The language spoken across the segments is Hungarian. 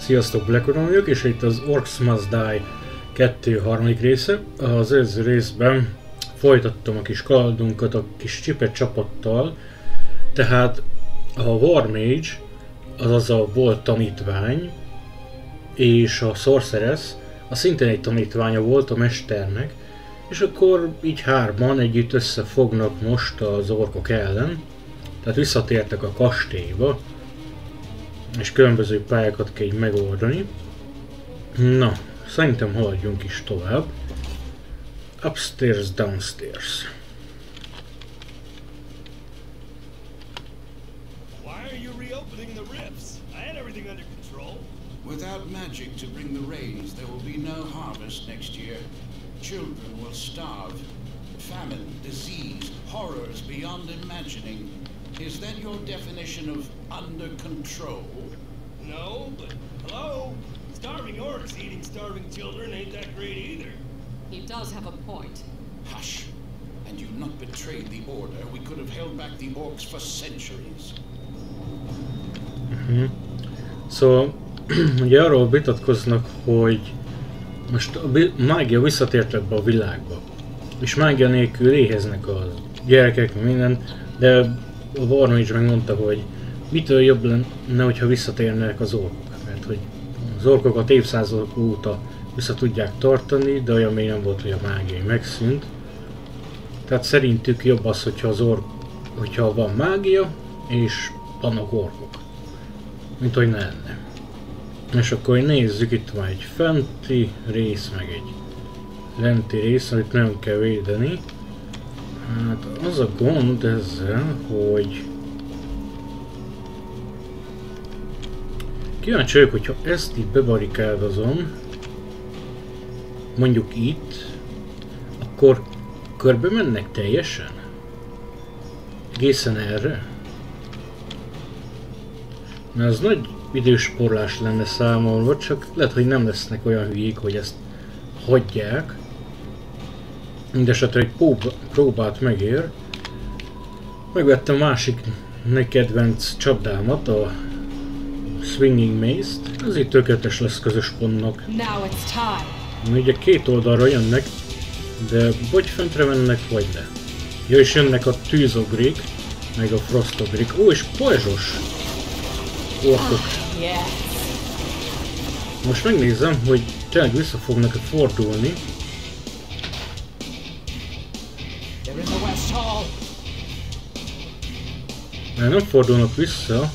Sziasztok, Blackoron vagyok, és itt az Orcs Must Die 2 harmadik része. Az előző részben folytattam a kis kalandunkat a kis csipet csapattal, tehát a War Mage, azaz a volt tanítvány, és a Sorceress, az szintén egy tanítványa volt a mesternek, és akkor így hárman együtt összefognak most az orkok ellen, tehát visszatértek a kastélyba, és különböző pályákat kell így megoldani. Na, szerintem haladjunk is tovább. Upstairs, downstairs. Without magic to bring the rains, there will be no harvest next year. Children will starve. Famine, disease, horrors beyond imagining. Is that your definition of under control? No, but hello? Starving orcs eating starving children ain't that great either. He does have a point. Hush. And you not betrayed the order, we could have held back the orcs for centuries. Szóval, ugye arról vitatkoznak, hogy most a mágia visszatért ebbe a világba. És mágia nélkül éheznek a gyerekek, minden, de a War Mage megmondta, hogy mitől jobb lenne, hogyha visszatérnek az orkok. Mert hogy az orkokat évszázadok óta vissza tudják tartani, de olyan még nem volt, hogy a mágia megszűnt. Tehát szerintük jobb az, hogyha van mágia, és vannak orkok. Mint hogy ne lenne. És akkor nézzük, itt van egy fenti rész, meg egy lenti rész, amit nem kell védeni. Hát az a gond ezzel, hogy kíváncsi vagyok, hogyha ezt itt bebarikádozom, mondjuk itt, akkor körbe mennek teljesen? Egészen erre? Mert az nagy idősporlás lenne számomra, csak lehet, hogy nem lesznek olyan hülyék, hogy ezt hagyják. Mindesetre egy próbát megér. Megvettem a másik kedvenc csapdámat, a Swinging Mace-t. Ez itt tökéletes lesz közös pontnak. Ugye két oldalra jönnek, de vagy fentre mennek, vagy le. Ja, és jönnek a tűzogrik, meg a frostogrik. Ó, és pajzsos orkok. Most megnézem, hogy tényleg vissza fognak-e fordulni. Mert nem fordulnak vissza.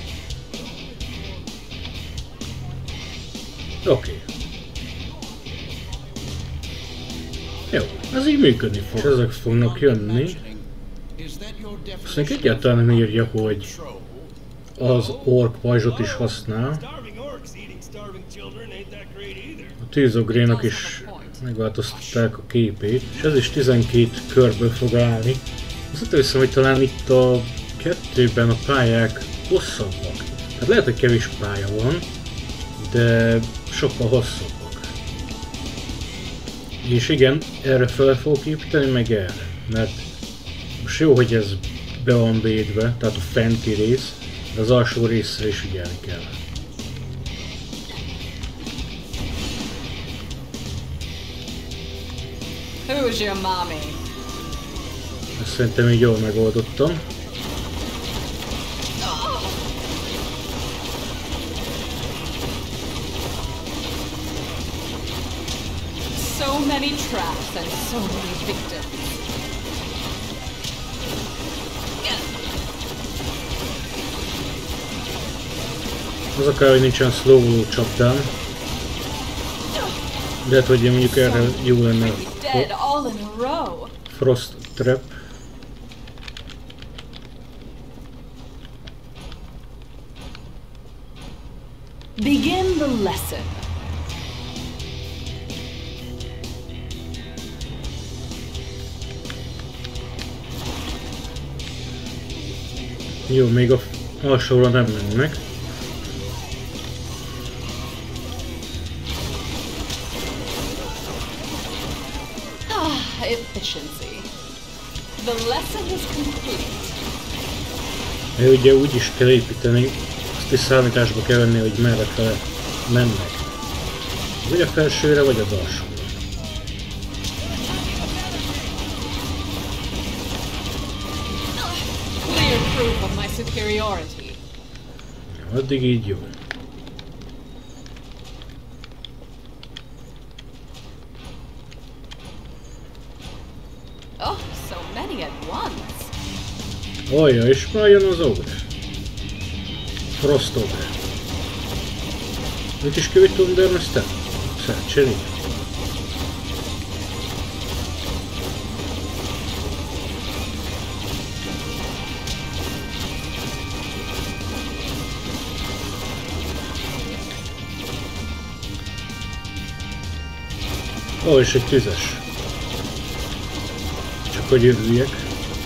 Oké. Jó, ez így működni fog. Ezek fognak jönni. Aztán egyáltalán nem írja, hogy az ork pajzsot is használ. A tűzogrénak is megváltoztatták a képét, és ez is 12 körből fog állni. Azt hiszem, hogy talán itt a kettőben a pályák hosszabbak. Tehát lehet, hogy kevés pálya van, de sokkal hosszabbak. És igen, erre fel fogok építeni, meg erre. Mert most jó, hogy ez be van védve, tehát a fenti rész, de az alsó részre is ügyelni kell. Who's your mommy? Ezt szerintem így jól megoldottam. So many traps and so many victims. Az akár, hogy nincsen slow csapdám. De hát, hogy mondjuk erre jó lenne a Frost Trap. Begin the lesson. Jó, még a alsóra nem mennek. Efficiency. The lesson is complete. Ugye úgy is kell építeni, azt is számításba kell venni, hogy merre fele mennek. Vagy a felsőre, vagy az alsóra. Clear proof of my superiority. Addig így jó. Oh, so many at once. Olja, és már jön az ogre. Frost ogre. Mit is követtem, de ezt te? Szercseri. Ó, és egy tüzes. Csak hogy jövőjek.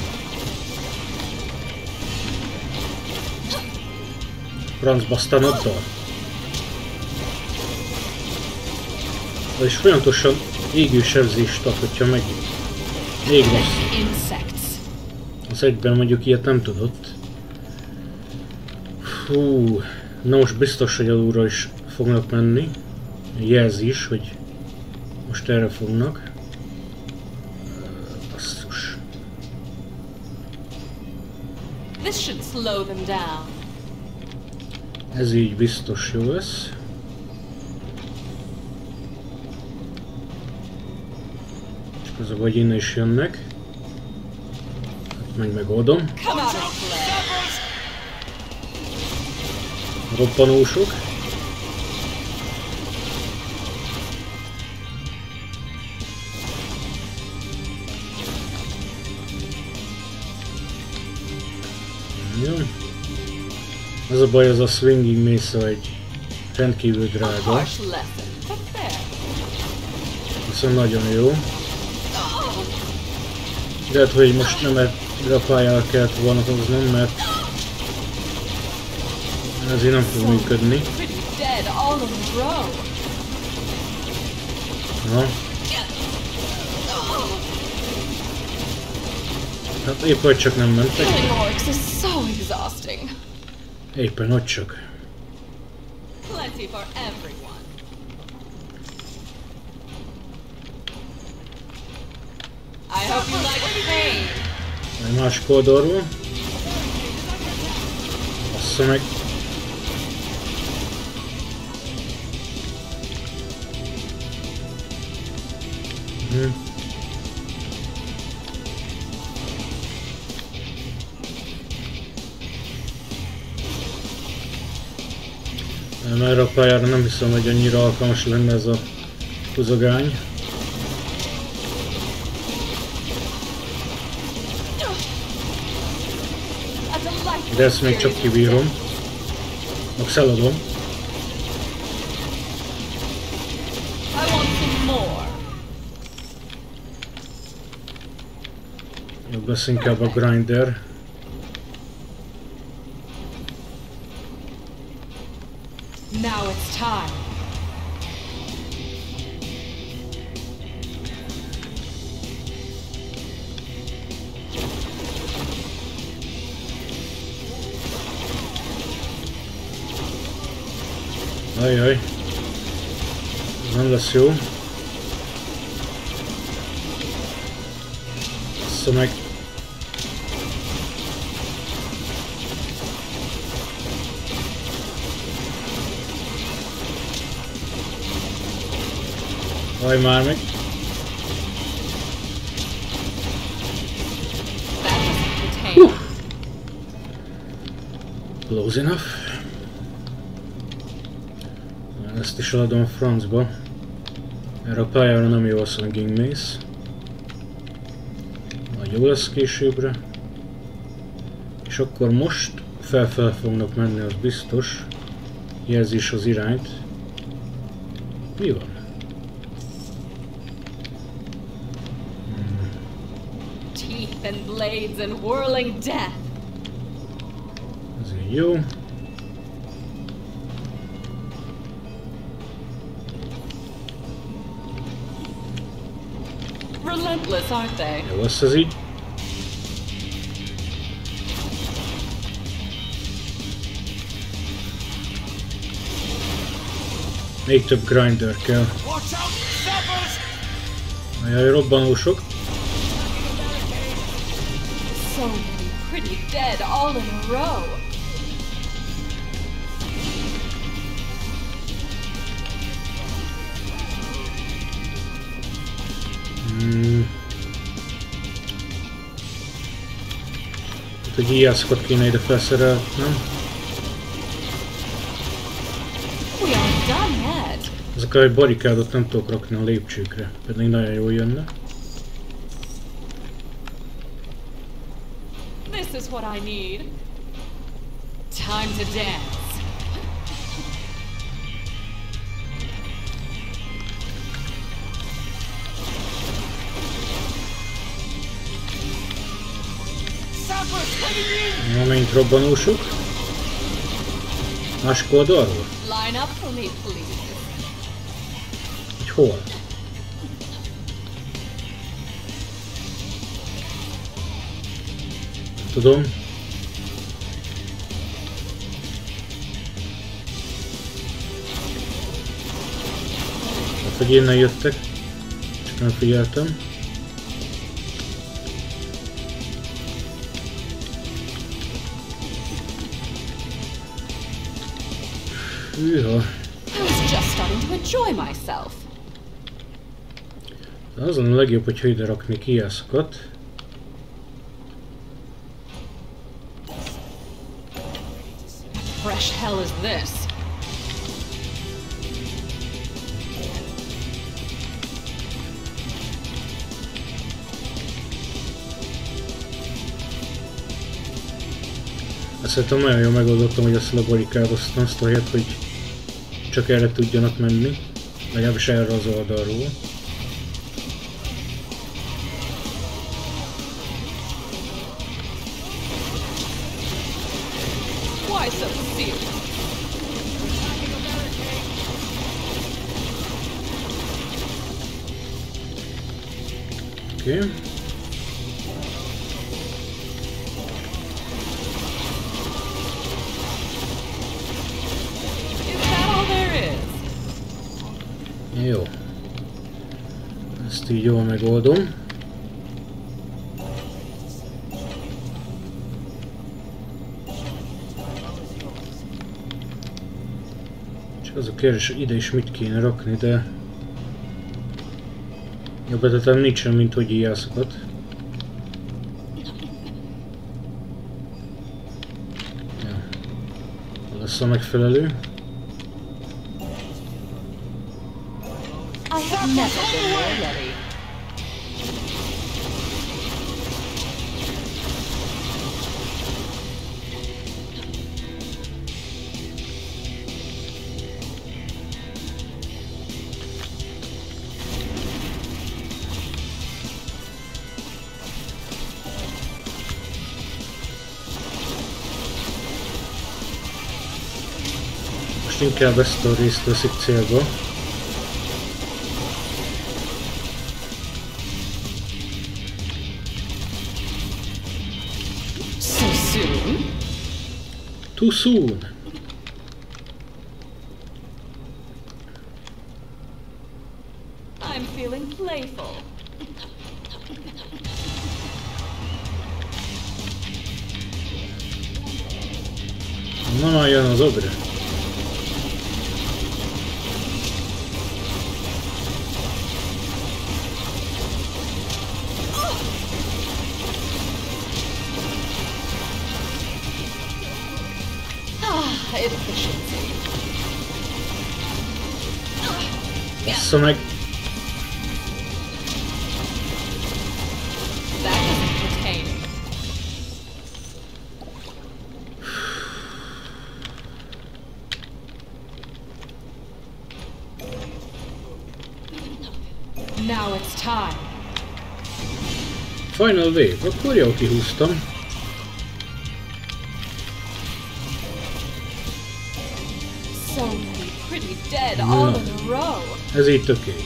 Francba aztán addal. És folyamatosan égő sebzést ad, hogyha megint. Még rossz. Az egyben mondjuk ilyet nem tudott. Hú, na most biztos, hogy alulra is fognak menni. Jelzi is, hogy most erre fognak. Basszus. This should slow them down. Ez így biztos jó lesz. Csak az a vagy innen is jönnek. Hát meg megoldom. Come out and play. Roppanósok. Jó. Az a baj, az a swinging mace egy rendkívül drága. Harsh lesson, but fair. Viszont nagyon jó. Lehet, hogy most nem erre a pályára kellett volna hoznom, mert ezért nem fog működni. Pretty dead all in a row. Na. Hát épp hogy csak nem mentek. Killing orcs is so exhausting. Éppen hogy csak. Plenty for everyone. I hope you like pain. Egy másik oldalról. Bassza meg. Erre a pályára nem hiszem, hogy annyira alkalmas lenne ez a húzogány. De ezt még csak kibírom. Max eladom. Jobb lesz inkább a grinder. Now it's time. Ajaj. Ez nem lesz jó. Bassza meg. Haj már meg. Close enough. Ezt is eladom a francba. Erre a pályára nem jó a swinging mace. Majd jó lesz későbbre. És akkor most felfele fognak menni, az biztos. Jelzi is az irányt. Mi van? Teeth and blades and whirling death. Ezért jó. Relentless, aren't they? Jó lesz ez így. Még több grinder kell. Ajaj, robbanósok. So many pretty dead all in a row. Itt a gyíjászkot kéne ide felszerelni, nem? We are done yet. Ezek a barikádot nem tudok rakni a lépcsőkre, pedig nagyon jól jönne. This is what I need. Time to dance. Na, megint robbanósok. Másik oldalról? Line up for me, please. Hogy hol? Tudom. Hát, hogy innen jöttek. Csak nem figyeltem. Hűha. I was just starting to enjoy myself. Azon a legjobb, hogyha ide rakni kiászokat. Fresh hell is this. Szerintem nagyon jól megoldottam, hogy ezt laborikádoztam, azt a helyet, hogy csak erre tudjanak menni, legalábbis erre az oldalról. Why so serious? Oké. Jó. Ezt így jól megoldom. Csak az a kérdés, hogy ide is mit kéne rakni, de... jobb esetem nincsen, mint hogy íjászokat. Ja. Lesz a megfelelő. I have never been more ready. Most inkább ezt a részt veszik célba. Too soon. I'm feeling playful. Na már jön az ogre. Efficiency. Bassza meg! That was entertaining. Now it's time. Final wave, akkor jól kihúztam. So many pretty dead all in a row. Ez így tökély.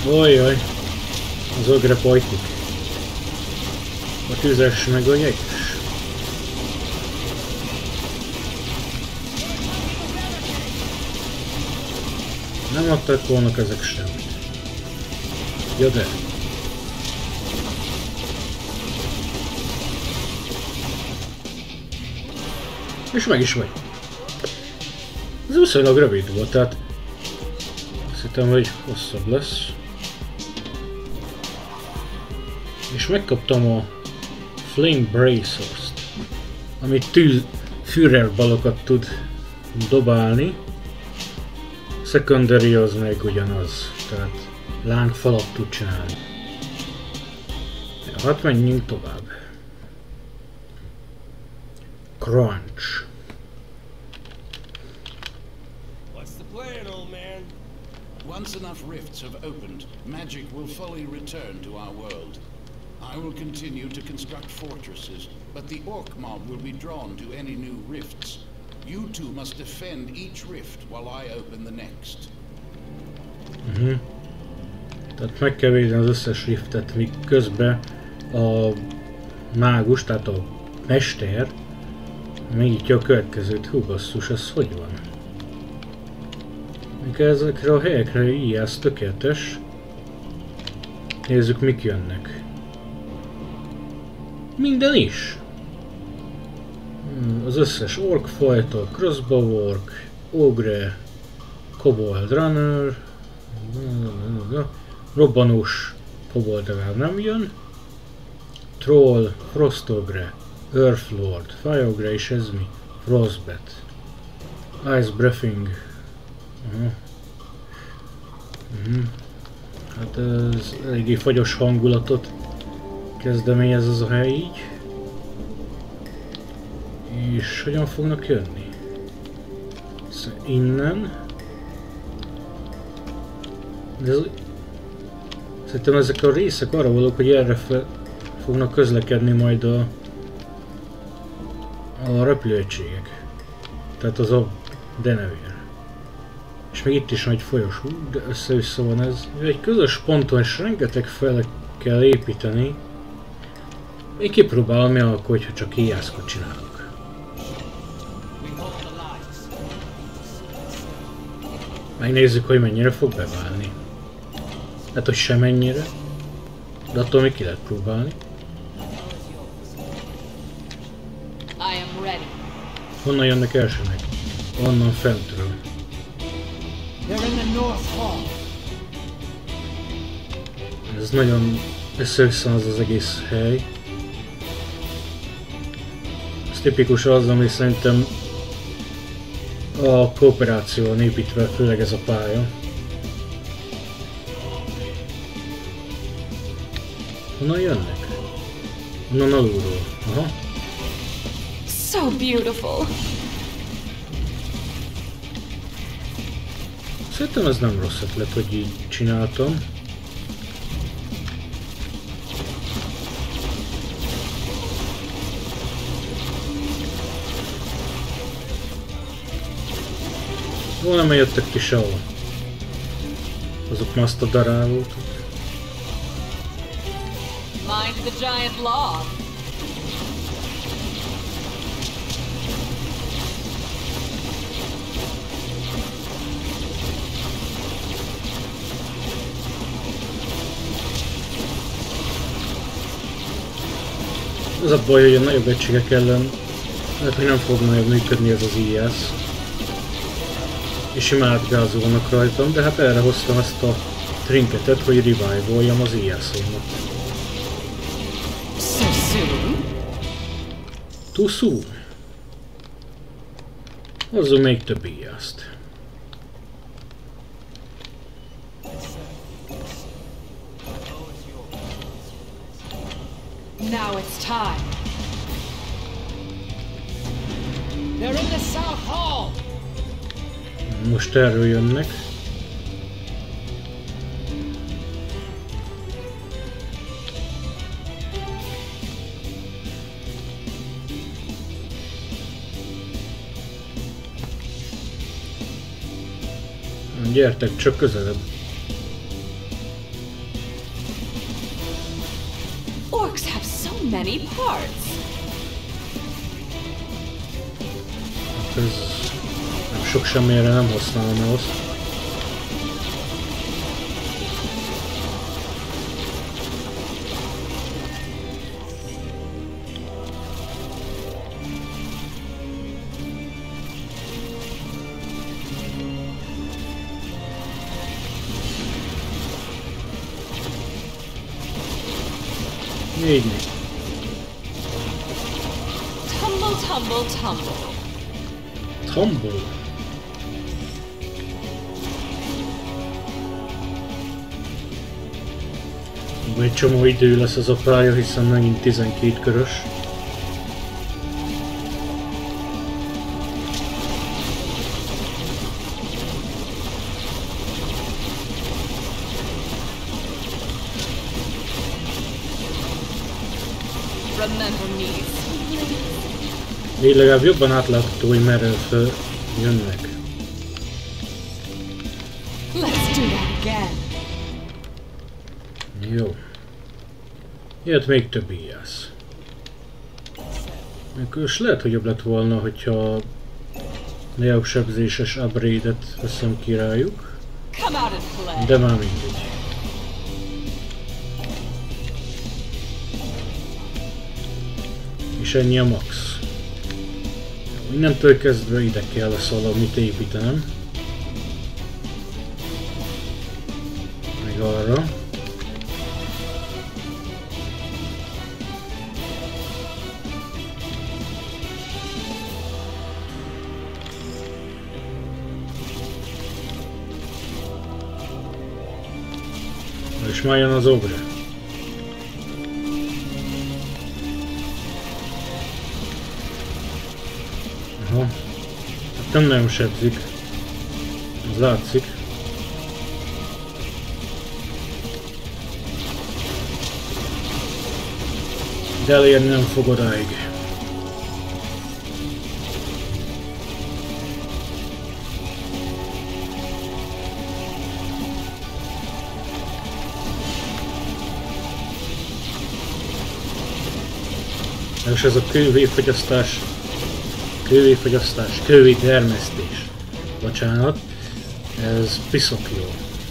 Ojjaj, az ögre pajtik. A tüzes meg a jeges. Nem adtak volna ezek semmit. Ja de. És meg is vagy. Ez viszonylag rövid volt, tehát azt hittem, hogy hosszabb lesz. És megkaptam a Flame Bracers-t, ami Führerbalokat tud dobálni. Secondary az meg ugyanaz, tehát lángfalat tud csinálni. Ja, hát menjünk tovább. Crunch. What's the plan, old man? Once enough rifts have opened, magic will fully return to our world. I will continue to construct fortresses, but the orc mob will be drawn to any new rifts. You two must defend each rift while I open the next. Tehát meg kell védeni az összes riftet, míg közben a mágus, tehát a mester megnyitja a következőt. Hú basszus, ez hogy van? Mikor ezekre a helyekre ez tökéletes. Nézzük, mik jönnek. Minden is. Az összes ork fajta, crossbow ork, ogre, kobold runner, robbanós kobold legalább nem jön, troll, frostogre, earthlord, fireogre és ez mi? Frostbat, ice breathing. Hát ez eléggé fagyos hangulatot kezdeményez ez a hely így. És hogyan fognak jönni? Szóval innen. De ez... Szerintem ezek a részek arra valók, hogy erre fognak közlekedni majd a repülőegységek. Tehát az a denevér. És még itt is nagy folyos, de össze-vissza van ez. Egy közös ponton és rengeteg fel kell építeni. Én kipróbálom mi akkor, hogyha csak éjjászkot csinálok. Megnézzük, hogy mennyire fog beválni. Hát, hogy semennyire. De attól még ki lehet próbálni. Honnan jönnek elsőnek? Onnan fentről. Ez nagyon össze-vissza az az egész hely. Ez tipikus az, ami szerintem a kooperáció van építve, főleg ez a pálya. Honnan jönnek? Honnan alulról. Aha. So beautiful. Szerintem ez nem rossz ötlet, hogy így csináltam. Jó, nem jöttek ki sehol. Azok már azt a darálót. Mind the giant log. Az a baj, hogy a nagyobb egységek ellen lehet, hogy nem fog nagyon működni ez az IS. És imád gázolnak rajtam, de hát erre hoztam ezt a trinketet, hogy revive-oljam az IS-émat. So soon? Too soon. Hozzunk még több IS-t. Now it's time. They're in the South Hall! Most erről jönnek. Gyertek csak közelebb. many parts. Ez nem sok semmire nem használom ahhoz. Így. Tumble, tumble, tumble. Tumble. Egy csomó idő lesz az a pálya, hiszen megint 12 körös. Így legalább jobban átlátható, hogy merre jönnek. Let's do that again. Jó. Ilyet még több íjász. És lehet, hogy jobb lett volna, hogyha neoksebzéses upgrade-et veszem ki rájuk. De már mindegy. És ennyi a max. Innentől kezdve ide kell lesz valamit építenem. Meg arra. És már jön az ogre. Aha. Hát nem nagyon sebzik. Ez látszik. De elérni nem fog odáig. És ez a kővéfogyasztás, kővétermesztés, bocsánat, ez piszok jó.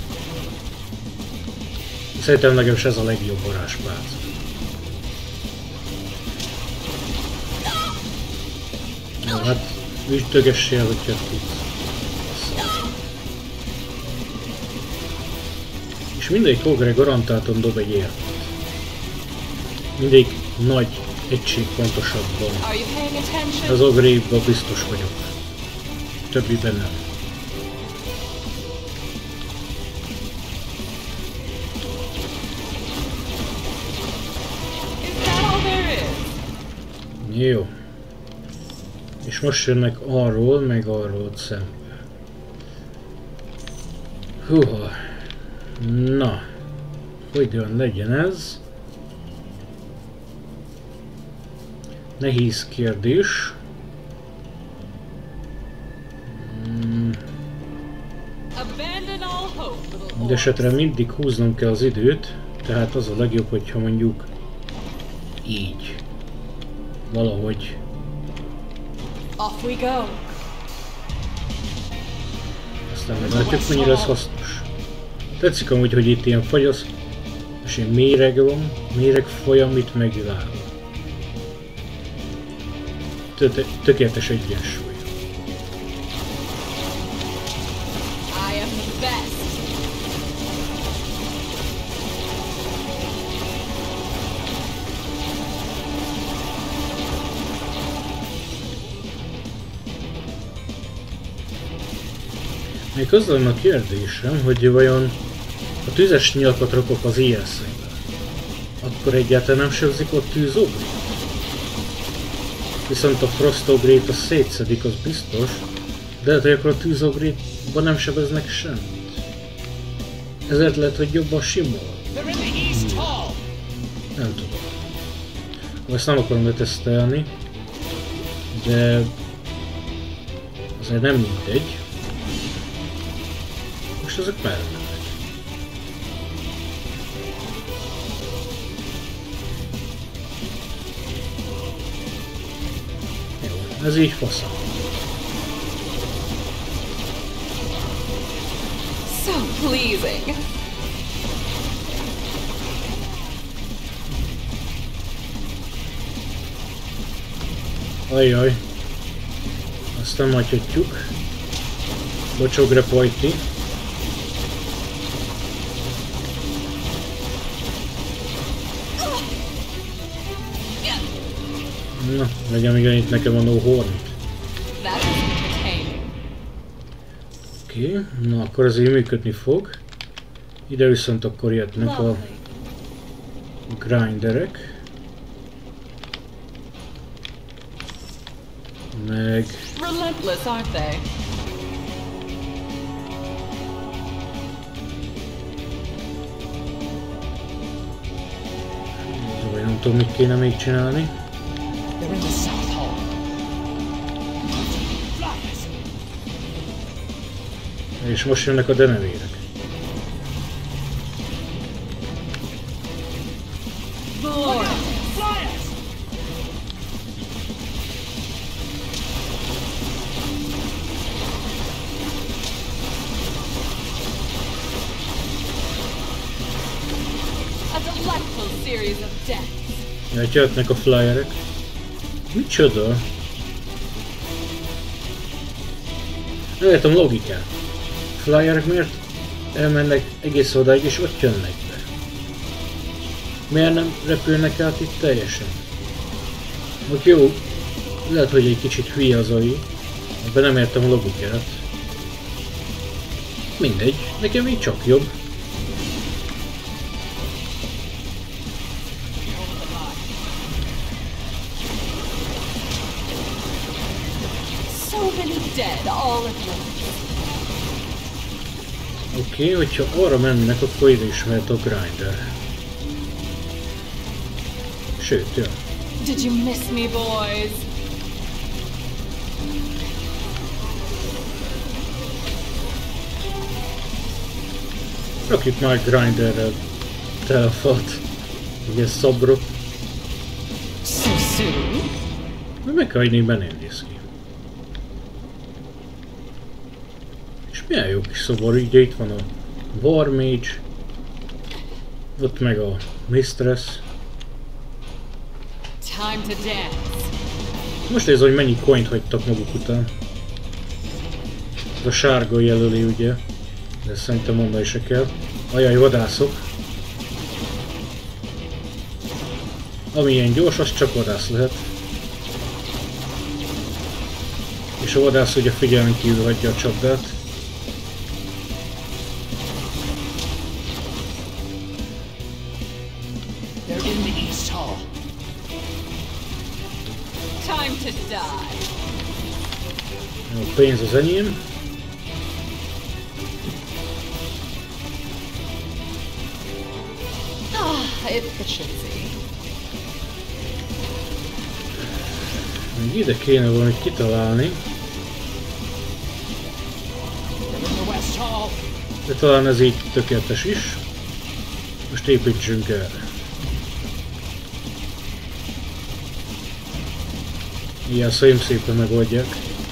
Szerintem legalábbis ez a legjobb varázspálca. Jó, hát ütögessél, hogyha tudsz. És mindegyik ogre garantáltan dob egy érmet. Mindegyik nagy egység pontosabban. Az ogrékban biztos vagyok. Többiben nem. Jó. És most jönnek arról, meg arról szembe. Húha. Na. Hogyan legyen ez? Nehéz kérdés. Mindesetre mindig húznom kell az időt, tehát az a legjobb, hogyha mondjuk így. Valahogy. Off we go. Aztán meglátjuk, mennyire lesz hasznos. Tetszik amúgy, hogy itt ilyen fagyasz, és ilyen méreg van, méreg folyam itt megvilágol. Tökéletes egyensúly. I am the best. Még az lenne a kérdésem, hogy vajon a tüzes nyilakot rakok az IS-re, akkor egyáltalán nem sebzik ott tűzogrit? Viszont a frostogrét az szétszedik, az biztos, de lehet, hogy akkor a tűzogrétban nem sebeznek semmit. Ezért lehet, hogy jobban simol. Nem tudom. Ezt nem akarom letesztelni, de azért nem mindegy. Most ezek merre mennek? Ez így fasza. So pleasing. Ajjaj. Azt nem hagyhatjuk. Bocsogre pojti. Na, legyen még itt nekem a No Hornet. Oké, na akkor az így működni fog. Ide viszont akkor jöttnek a grinderek. Meg... Relentless, aren't they? Vagy nem tudom, mit kéne még csinálni. They're in the South Hall. És most jönnek a denevérek. Ja, jöttnek a flyerek. Micsoda? Nem értem logikát. Flyerek miért elmennek egész odáig és ott jönnek be? Miért nem repülnek át itt teljesen? Ott jó, lehet, hogy egy kicsit hülye az AI, de nem értem a logikát. Mindegy, nekem így csak jobb. Oké, hogyha arra mennek, akkor ide is mehet a grinder. Sőt, jön. Did you miss me, boys? Rakjuk már grinderrel tele a falt. Ugye szobrot. So soon? Meg kell hagyni, benél néz ki. És milyen jó kis szobor, ugye itt van a War Mage. Ott meg a Mistress. Time to dance. Most nézd, hogy mennyi coint hagytak maguk után. Ez a sárga jelöli, ugye. De szerintem mondani se kell. Ajaj, vadászok. Ami ilyen gyors, az csak vadász lehet. És a vadász ugye figyelmen kívül hagyja a csapdát. They're in the East Hall. Time to die. A pénz az enyém. Efficiency. Még ide kéne valamit kitalálni. They're in the West Hall. De talán ez így tökéletes is. Most építsünk erre. Ilyen szépen megoldják.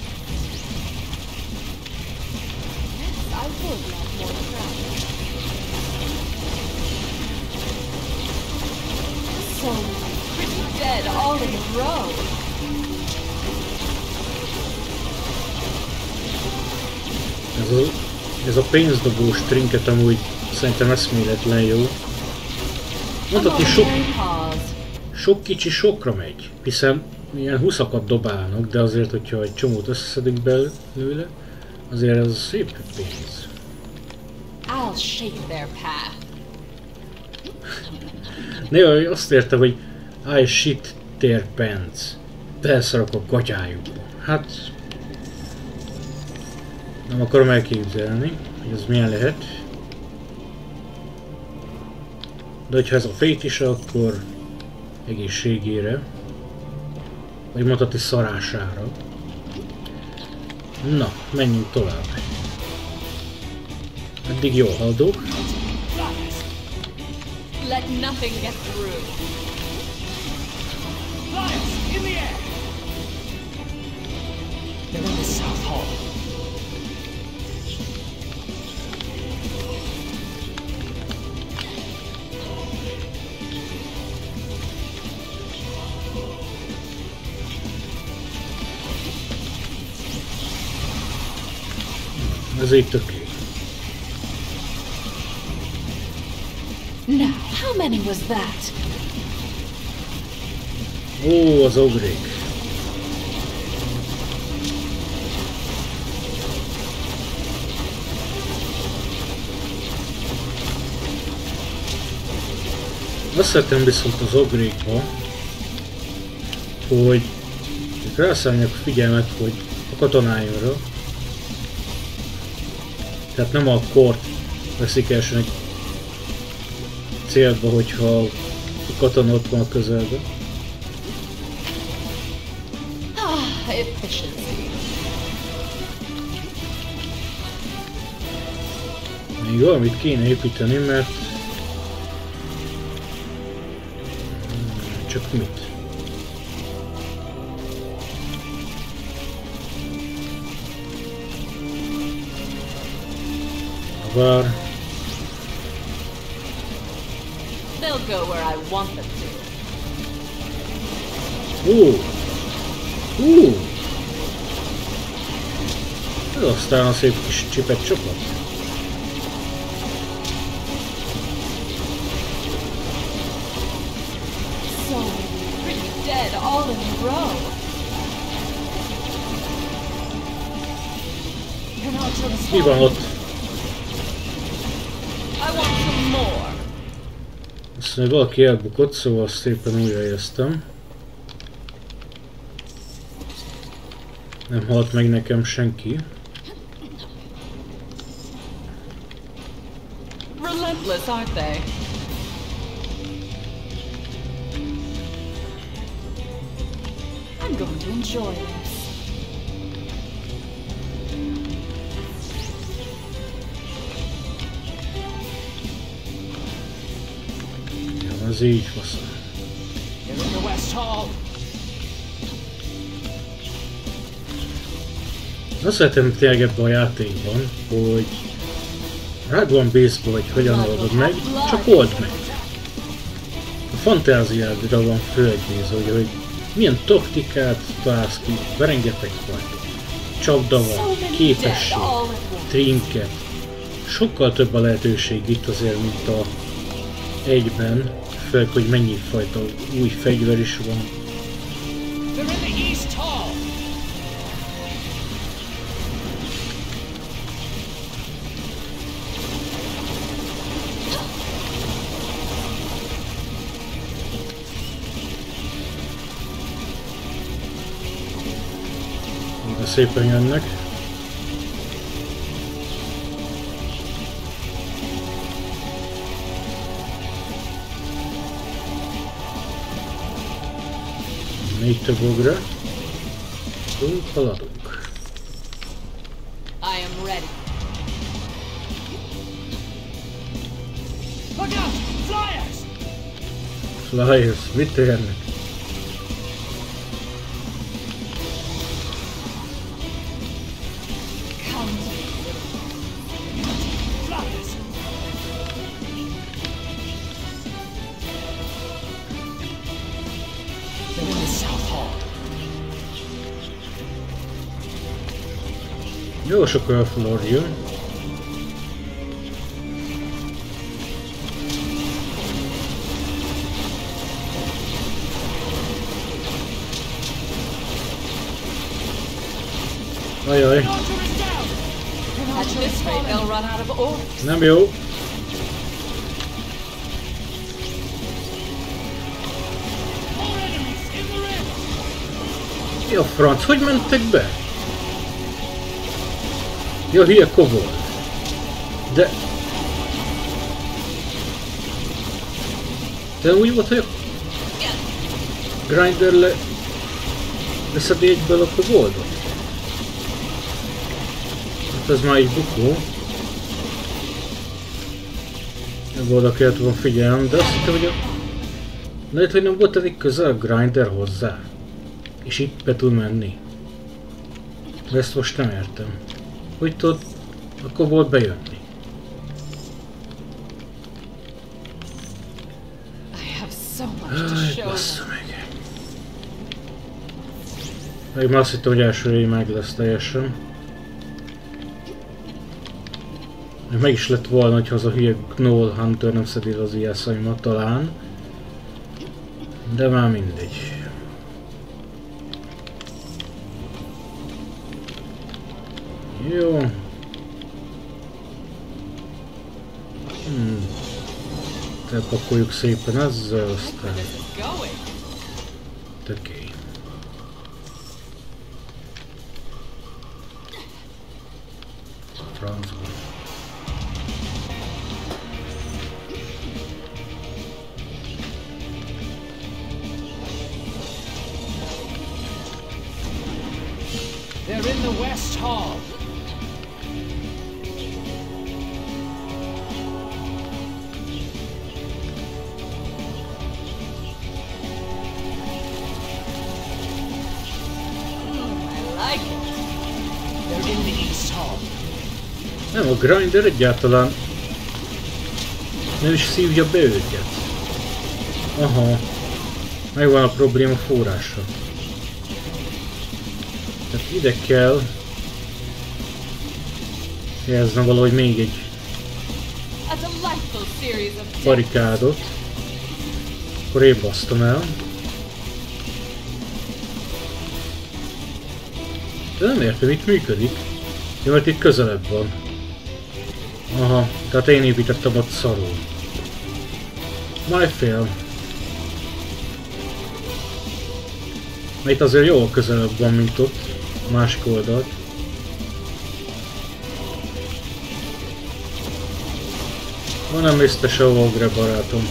Ez a pénzdobós trinket amúgy szerintem eszméletlen jó. Mondhatni sok kicsi sokra megy, hiszen ilyen 20-akat dobálnak, de azért, hogyha egy csomót összeszedik belőle, azért ez szép pénz. I'll shake their path. Néha azt értem, hogy I shit their pants. Belszarok a gatyájukba. Hát... nem akarom elképzelni, hogy ez milyen lehet. De hogyha ez a fétise, akkor egészségére. Vagy mondhatni szarására. Na, menjünk tovább. Eddig jól haladok. Let nothing get through. Flyers, in the air. Ez így tök jó. Now, how many was that? Ó, az ogrék. Azt szeretem viszont az ogrékba, hogy rászállják a figyelmet, hogy a katonáimra, tehát nem a kort veszik elsőn egy célba, hogyha a katona ott van a közelben. Ah, efficiency. Még valamit kéne építeni, mert... Csak mit? Vár. They'll go where I want them to. Ez aztán a szép kis csipet csapat. So pretty dead all in a row. You're not just Mi van ott? I want some more. Azt mondja, valaki elbukott, szóval szépen újraéreztem. Nem halt meg nekem senki. Relentless, aren't they? I'm going to enjoy this. Ja, ez így faszom. You're in the West Hall. Azt szeretem tényleg ebben a játékban, hogy rád van bízva, hogy hogyan oldod meg, csak old meg. A fantáziádra van fölbízva, hogy milyen taktikát találsz ki, rengeteg vagy. Csapda van, képesség, trinket. Sokkal több a lehetőség itt azért, mint a egyben, főleg, hogy mennyi fajta új fegyver is van. They're in the East Hall. De szépen jönnek. Még több ogra. Haladunk. I am ready. Look out! Flyers! Flyers, mit érnek? Come Flyers! They're in the South Hall. Jó sok Earthlord jön. Ajaj, Archer is down! At this rate, they'll run out of orcs. nem jó. More enemies in the rear! Mi a franc? Hogy mentek be? Ja, hülye kobold. De... De úgy volt, hogy a Grinder leszedi egyből a koboldot. Hát ez már így bukó. Ebből oda kellett volna figyelnem, de azt hittem, hogy a... Lehet, hogy nem volt elég közel a Grinder hozzá. És itt be tud menni. De ezt most nem értem. Hogy tud a kobold bejönni? I have so much to Aj, show bassza them. meg. Még már azt hittem, hogy első meg lesz teljesen. Meg is lett volna, hogyha az a hülye Gnoll Hunter nem szedi az ijászaimat talán. De már mindegy. Jó. Elpakoljuk szépen ezzel, aztán... Töké. Francba. They're in the West Hall. Nem, a Grinder egyáltalán nem is szívja be őket. Aha, megvan a probléma forrása. Tehát ide kell helyeznem valahogy még egy barikádot. Akkor én basztom el. De nem értem, itt működik. Jó, mert itt közelebb van. Aha, tehát én építettem ott szarul. Majd fél. Mert itt azért jól közelebb van, mint ott. Másik oldalt. Van nem észte sehova, Ogre barátom.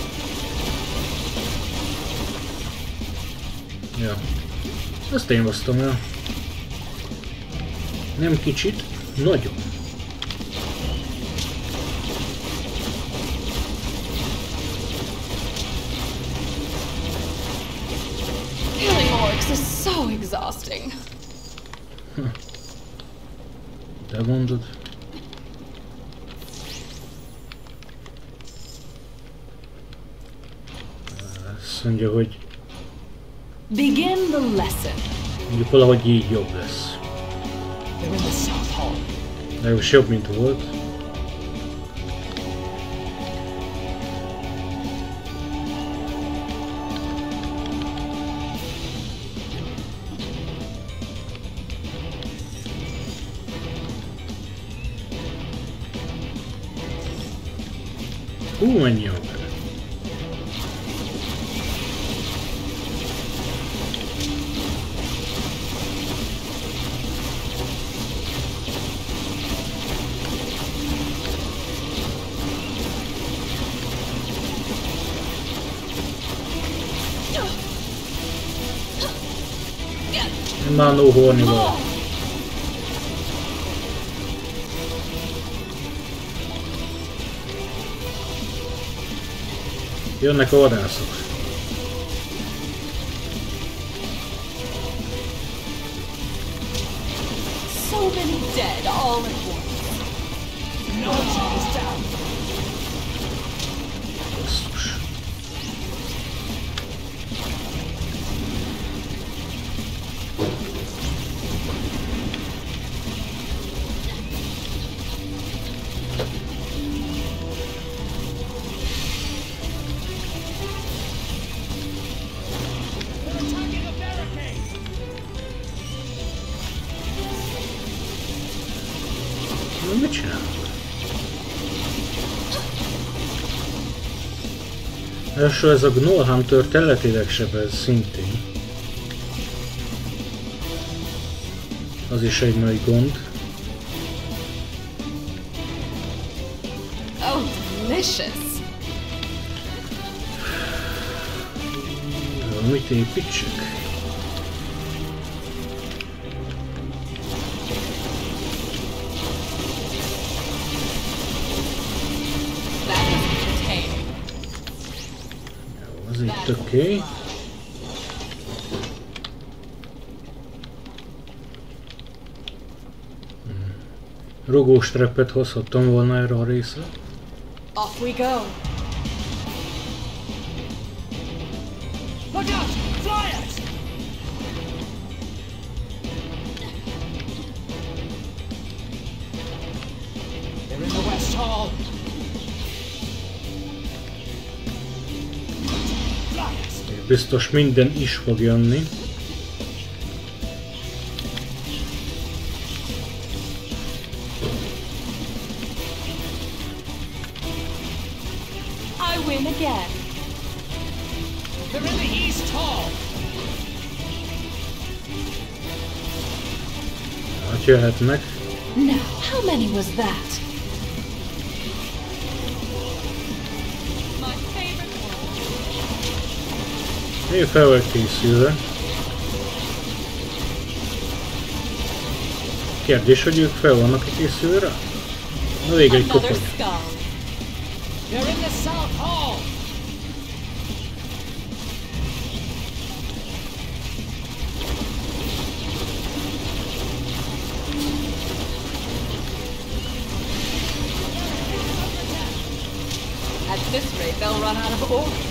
Ja. Ezt én hoztam el. Nem kicsit, nagyon. Killing orcs is so exhausting. Te mondod? Azt mondja, hogy Begin the lesson. mondjuk valahogy így jobb lesz. De most jobb, mint volt. Mennyi jobb. Már lóhorni van. Jönnek a vadászok. So many dead all at once. No chance down. Basszus. Mit csinálok? Első ez a Gnoll Hunter teletileg sebez szintén. Az is egy nagy gond. Oh, delicious. Mit építsek? Oké. Rugós treppet hozhattam volna erre a részre. Off we go. Look out! Flyers! They're in the West biztos minden is fog jönni. I win again. They're in the east hall. Hát jöhetnek. Now, how many was that? My favorite one. Én fel vagyok készülve. Kérdés, hogy ők fel vannak készülve rá? Na végig egy Another koponya. skull. They're in the south hall. At this rate, they'll run out of orders.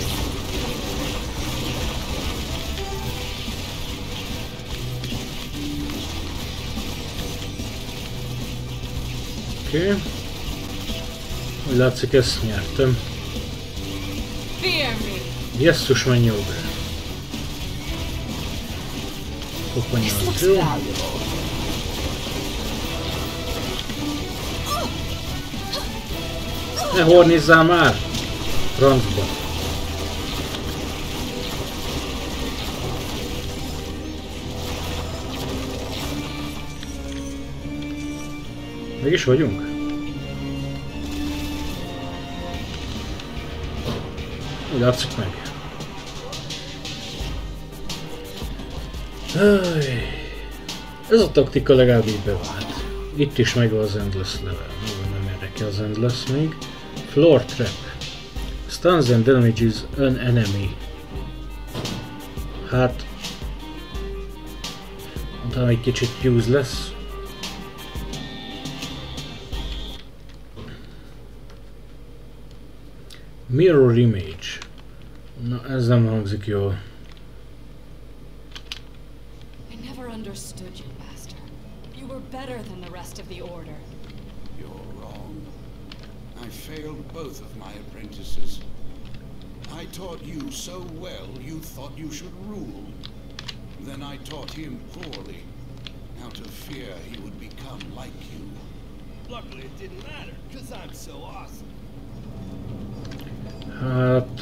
Oké. Úgy látszik, ezt nyertem. Fear me. Jesszus, mennyi ugrás. Koponya This looks az jó. valuable. Ne hornizzál már! Francba. Meg is vagyunk? Úgy látszik meg. Ez a taktika legalább így bevált. Itt is megvan az Endless level. Nem érdekel az Endless még. Floor trap. Stuns and damages an enemy. Hát... Talán egy kicsit useless. Mirror image. Na, ez nem hangzik jól. I never understood you, Master. You were better than the rest of the Order. You're wrong. I failed both of my apprentices. I taught you so well you thought you should rule. Then I taught him poorly. Out of fear he would become like you. Luckily it didn't matter, because I'm so awesome. Hát...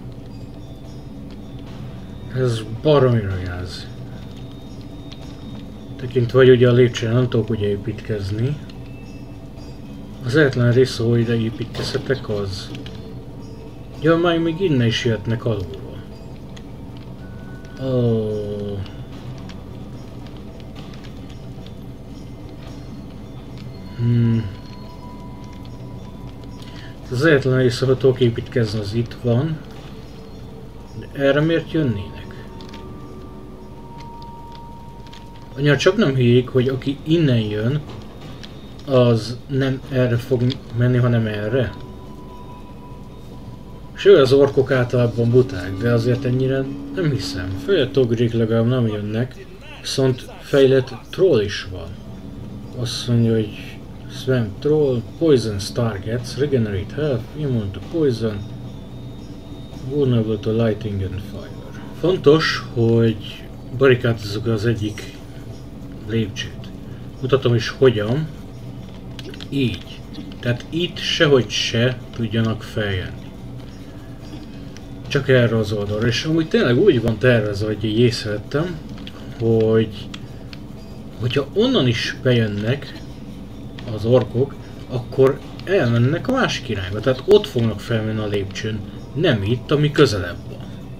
Ez baromira gáz. Tekintve, hogy ugye a lépcsőn nem tudok ugye építkezni. Az egyetlen rész, ahol ide építkezhetek, az... Ja, már még innen is jöhetnek alulról. Oh. Az egyetlen rész, ahol tudok építkezni, az itt van. De erre miért jönnének? Anya, csak nem hülyék, hogy aki innen jön, az nem erre fog menni, hanem erre. És az orkok általában buták, de azért ennyire nem hiszem. Fejlett ogrik legalább nem jönnek, viszont fejlett troll is van. Azt mondja, hogy Swamp Troll, Poisons targets, Regenerate Health, Immune to Poison, Vulnerable to Lighting and Fire. Fontos, hogy barikádozzuk az egyik lépcsőt. Mutatom is hogyan. Így. Tehát itt sehogy se tudjanak feljönni. Csak erre az oldalra. És amúgy tényleg úgy van tervezve, hogy így észrevettem, hogy hogyha onnan is bejönnek az orkok, akkor elmennek a másik irányba. Tehát ott fognak felmenni a lépcsőn, nem itt, ami közelebb van.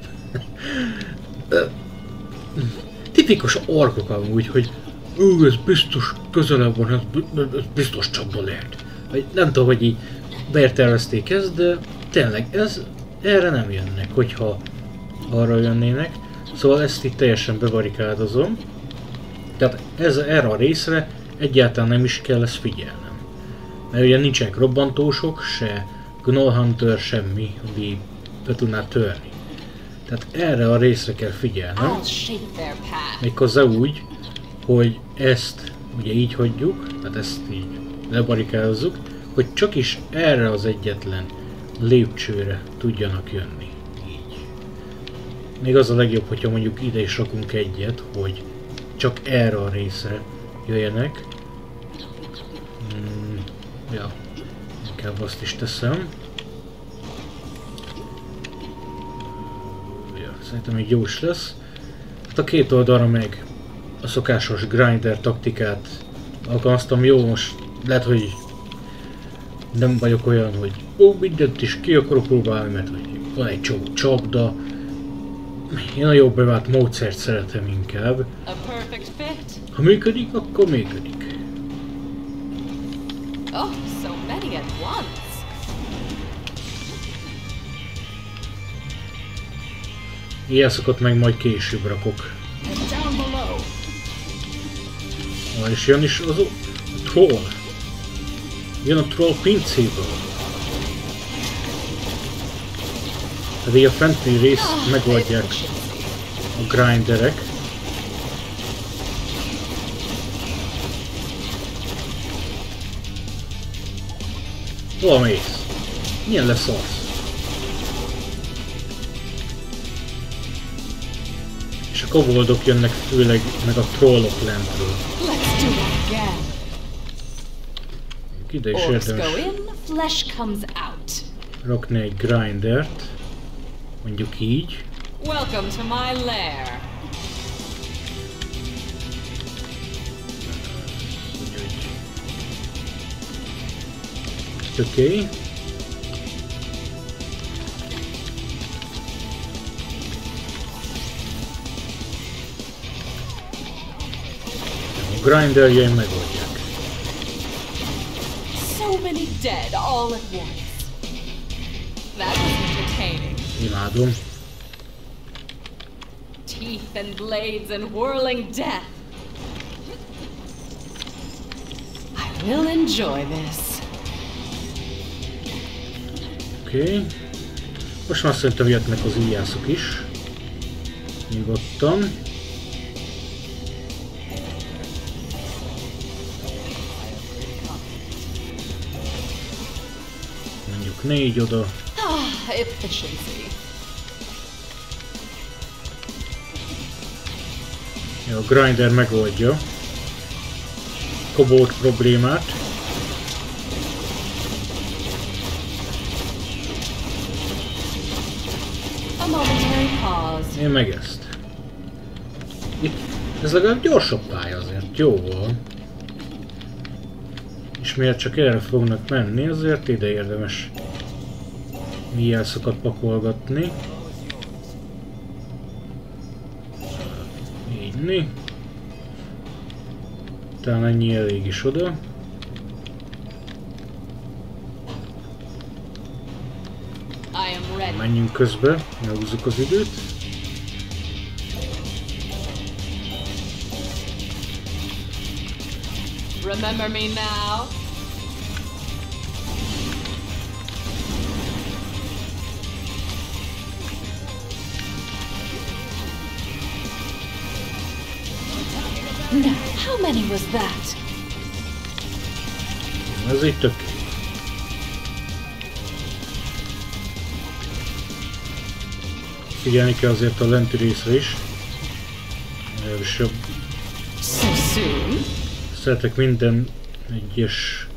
Tipikus orkok amúgy, hogy ez biztos közelebb van, ez biztos csapda lehet. Nem tudom, hogy így betervezték ezt, de tényleg erre nem jönnek, hogyha arra jönnének. Szóval ezt itt teljesen bebarikádozom. Tehát erre a részre egyáltalán nem is kell ezt figyelnem. Mert ugye nincsenek robbantósok, se Gnoll Hunter, semmi, ami be tudná törni. Tehát erre a részre kell figyelnem. Méghozzá úgy, hogy ezt ugye így hagyjuk, tehát ezt így lebarikázzuk, hogy csak is erre az egyetlen lépcsőre tudjanak jönni. Így. Még az a legjobb, hogyha mondjuk ide is rakunk egyet, hogy csak erre a részre jöjjenek. Ja, inkább azt is teszem. Ja, szerintem így jó is lesz. Hát a két oldalra meg a szokásos grinder taktikát alkalmaztam. Jó, most lehet, hogy nem vagyok olyan, hogy mindent is ki akarok próbálni, mert hogy van egy csomó csapda. Én a jobb bevált módszert szeretem inkább. Ha működik, akkor működik. Oh, so many at once. Ilyeszokat meg majd később rakok. És jön is az a troll. Jön a troll pincéből. Tehát így a fenti részt megoldják a grinderek. Hol mész? Milyen lesz az? És a koboldok jönnek főleg, meg a trollok lentről. Ide is érdemes rakni egy grindert. Mondjuk így. Welcome to my lair. Oké. A grinderjeim megoldják. So many dead all at once. That was entertaining. Imádom. Teeth and blades and whirling death. I will enjoy this. Oké. Most már szerintem jöttnek az íjászok is. Nyugodtan. Mondjuk 4 oda. Efficiency. Ja, a grinder megoldja kobold problémát. A momentary pause. Én meg ezt. Itt, ez legalább gyorsabb pálya azért, jó van. És miért csak erre fognak menni, azért ide érdemes íjászokat pakolgatni. Így. Talán ennyi elég is oda. Menjünk közbe, ne húzzuk az időt. Remember me now. Now, how many was that? Ez így tök. Figyelni kell azért a lenti részre is. És jobb. So soon? Szeretek minden egyes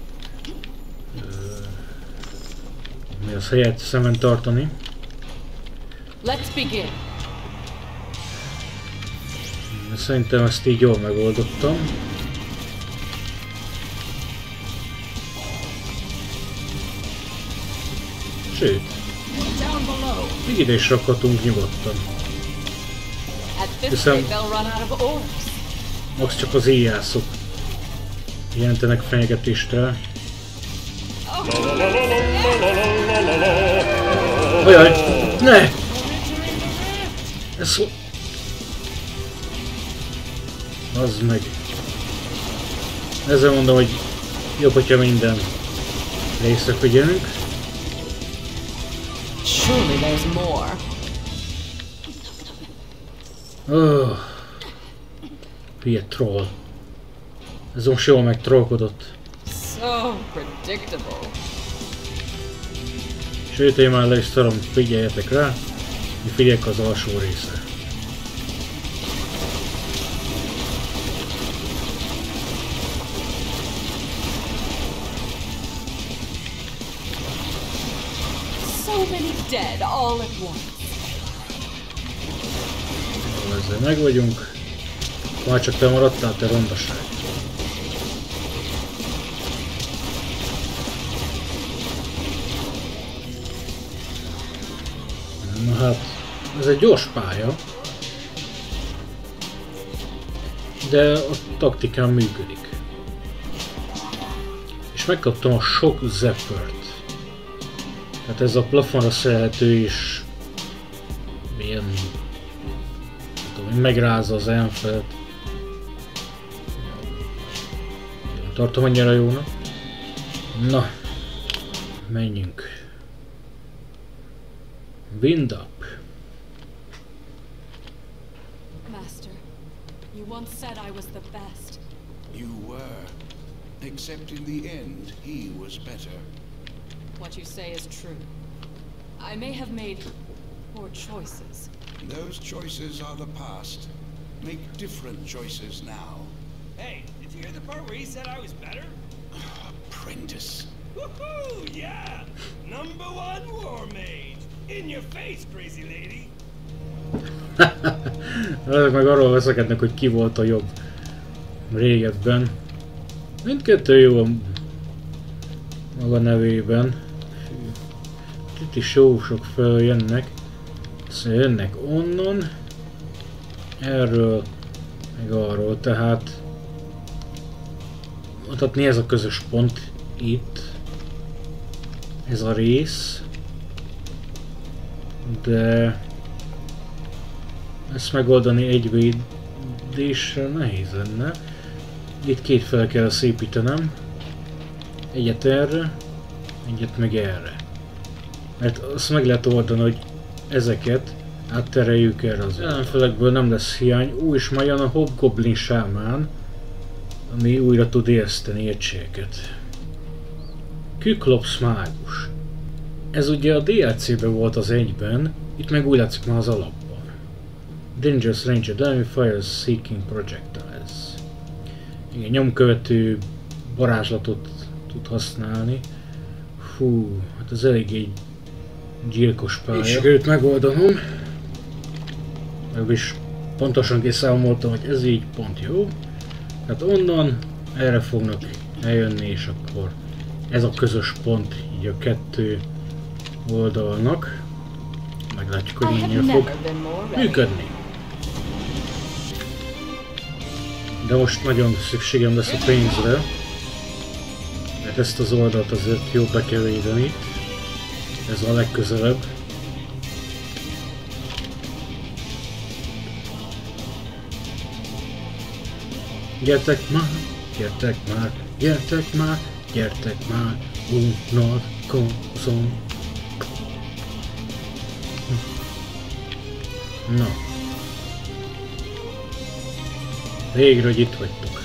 mi az helyet szemben tartani. Let's begin. Szerintem ezt így jól megoldottam. Sőt, még ide is rakhatunk nyugodtan. Hiszen most csak az íjászok jelentenek fenyegetést rá. Ajaj, ne! Ez... Az meg... Ezzel mondom, hogy jobb, hogyha minden részre figyelünk. Surely there's more. Oh. Hülye troll. Ez most jól megtrollkodott. So predictable. Sőt, én már le is szarom, figyeljetek rá. Figyelj az alsó része. So many dead all at once. Ezzel meg vagyunk. Már csak te maradtál, te rondaság. Na hát, ez egy gyors pálya. De a taktikán működik. És megkaptam a sok zappert. Tehát ez a plafonra szerelhető is ilyen, tudom, megrázza az ellenfelet. Nem tartom annyira jónak. Na, menjünk. Wind up. Master, you once said I was the best. You were. Except in the end, he was better. What you say is true. I may have made poor choices. Those choices are the past. Make different choices now. Hey, did you hear the part where he said I was better? Apprentice. Woohoo! Yeah! #1 war mage! In your face, crazy lady! Ezek meg arról veszekednek, hogy ki volt a jobb régebben. Mindkettő jó a maga nevében. Itt is sok fel jönnek. Szóval jönnek onnan, erről, meg arról, tehát mutatni ez a közös pont itt, ez a rész, de ezt megoldani egy védéssel nehéz lenne. Itt két fel kell szépítenem, egyet erre, egyet meg erre. Mert azt meg lehet oldani, hogy ezeket áttereljük erre az ellenfelekből, nem lesz hiány. És majd jön a Hobgoblin sámán, ami újra tud érzteni egységeket. Kyklops mágus. Ez ugye a DLC-ben volt az egyben, itt meg úgy látszik már az alapban. Dangerous Ranger Enemy Fire Seeking Projectiles. Igen, nyomkövető varázslatot tud használni. Fú, hát ez eléggé gyilkos pálya. Sikerült megoldanom. Legalábbis pontosan kiszámoltam, hogy ez így pont jó. Tehát onnan erre fognak eljönni, és akkor ez a közös pont így a kettő oldalnak. Meglátjuk, hogy mennyire fog működni. De most nagyon szükségem lesz a pénzre, mert ezt az oldalt azért jó be kell védeni. Ez a legközelebb. Gyertek már, gyertek már, gyertek már, gyertek már, unalkozom. Na. Végre, hogy itt vagytok.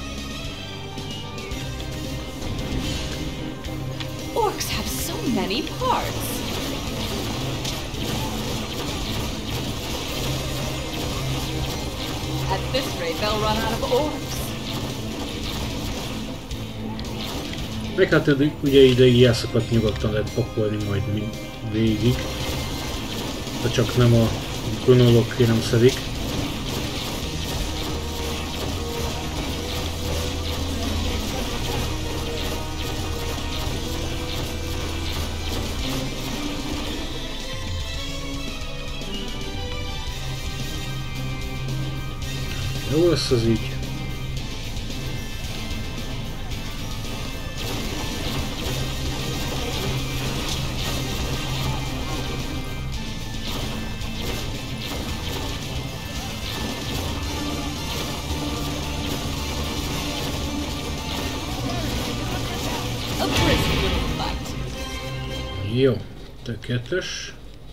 Orcs have so many parts. At this rate, they'll run out of orcs. Meg hát ugye ideig jelszokat nyugodtan lehet pakolni majd végig. Ha csak nem a gonolok ki nem szedik. Jó lesz az így. Jó, tökéletes.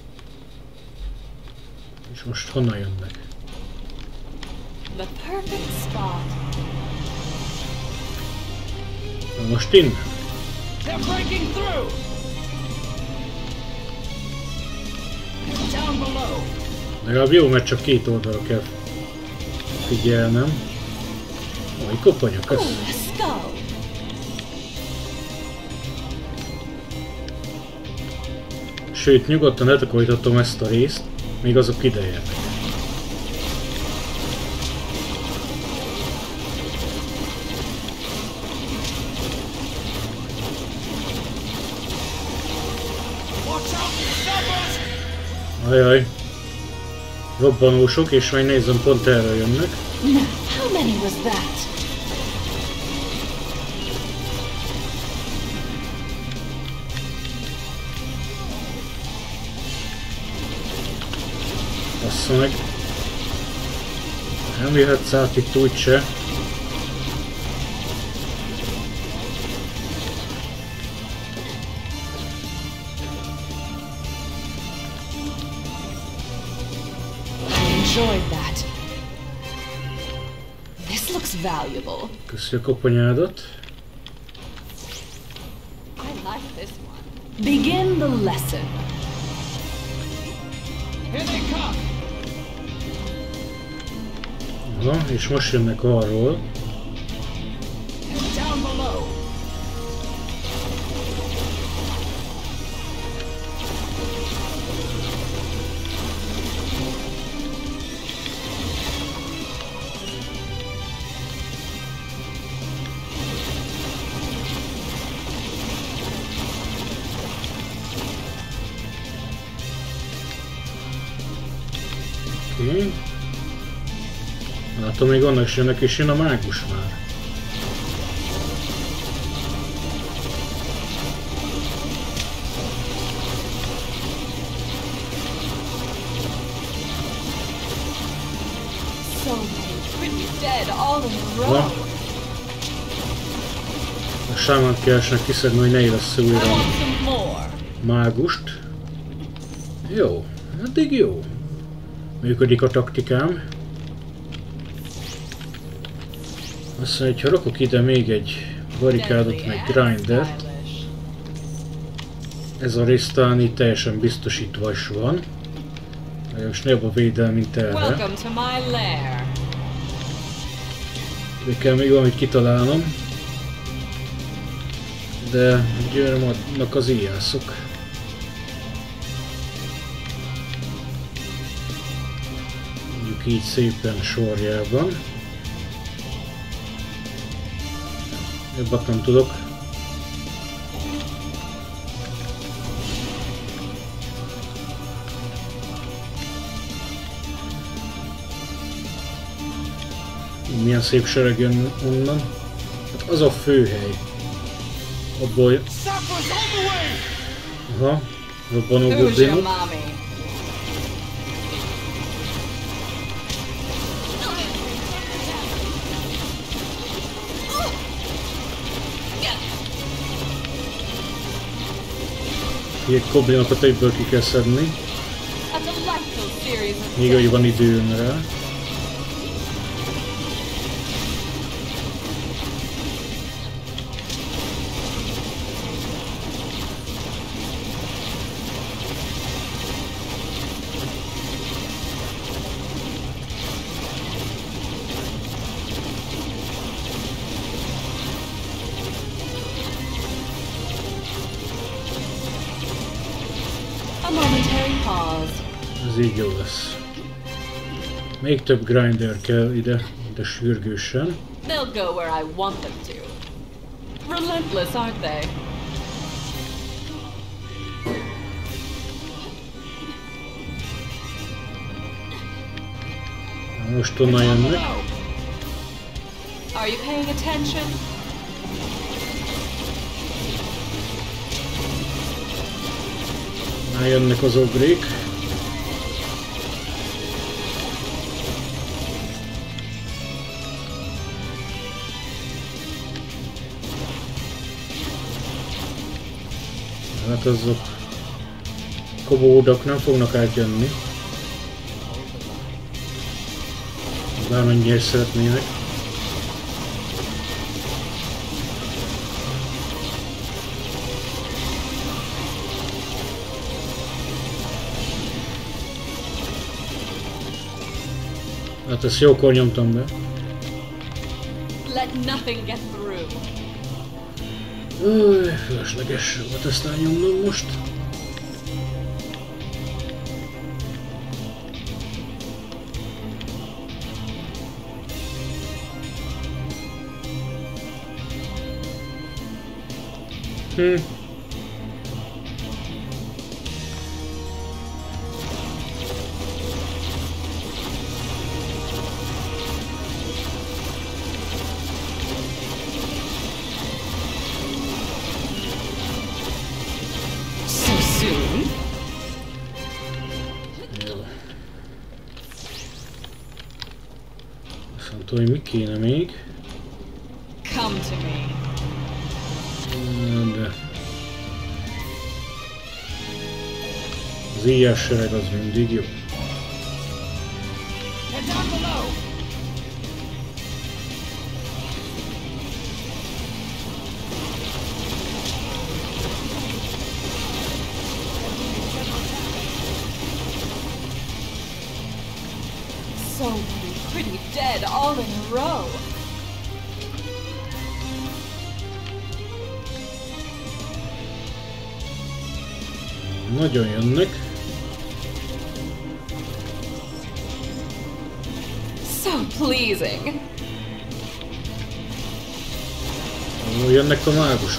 És most honnan jönnek? The perfect spot. Na most innen. They're breaking through! Down down below. Legalább jó, mert csak két oldalra kell figyelnem. Ó, egy kopanya, Oh, kösz. a skull. Sőt, nyugodtan eltakaríthatom ezt a részt, még azok ideérnek. Watch out, steppers! Ajaj. Robbanósok, és majd nézzem, pont erre jönnek. No, how many was that? Bassza meg. Nem jöhetsz át itt úgyse. Enjoyed that. This looks valuable. Köszi a koponyádat. I like this one. Begin the lesson. Here they come! Aha, és most jönnek arról. Down below! Oké. Látom, még vannak is jönnek, és jön a mágus már. So many pretty dead all in a row. Na. A sámánt keresnek kiszedni, hogy ne élessze I újra want a some more. mágust. Jó, eddig jó. Működik a taktikám. Azt mondja, hogy ha rakok ide még egy barikádot, meg grindert, ez a rész talán így teljesen biztosítva is van. Most jobb a védelem, mint erre. Welcome to my lair. De kell még valamit kitalálnom. De győrmodnak az íjászok. Mondjuk így szépen sorjában. Jobbat nem tudok. Milyen szép sereg jön onnan. Hát az a főhely. Abból... Sappers on the way! Aha, robbanó Who's your goblinok. mommy? Egy goblinokat egyből ki kell szedni. A delightful series of Még hogy van időm rá. a momentary pause. Ez így jó lesz. Még több grinder kell ide sürgősen. They'll go where I want them to. Relentless, aren't they? Most onnan jönnek. Are you paying attention? Már jönnek az ogrék. Hát azok kobódak nem fognak átjönni. Bármennyire szeretnének. Hát ezt jókor nyomtam be. Let nothing get through. Fölösleges volt ezt elnyomnom most. Hogy mi kéne még? Come to me. De... Az íjás sereg az mindig jó. Head down below. So many pretty dead all in a row. Nagyon jönnek. So pleasing. Jönnek a mágusok.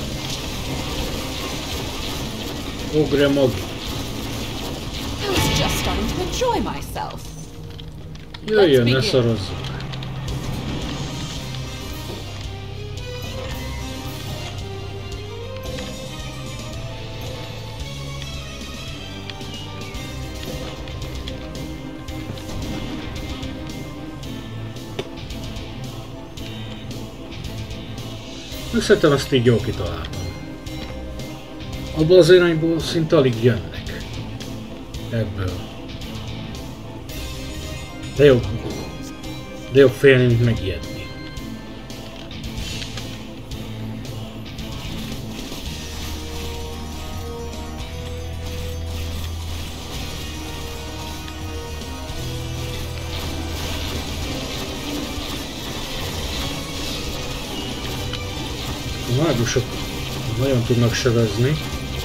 Ogre Magi. I was just starting to enjoy myself. Jöjjön, ne szarozzuk. Szerintem azt így jól kitaláltam. Abból az irányból szinte alig jönnek. Ebből. De jobb félni, mint megijedni. A mágusok nagyon tudnak sebezni.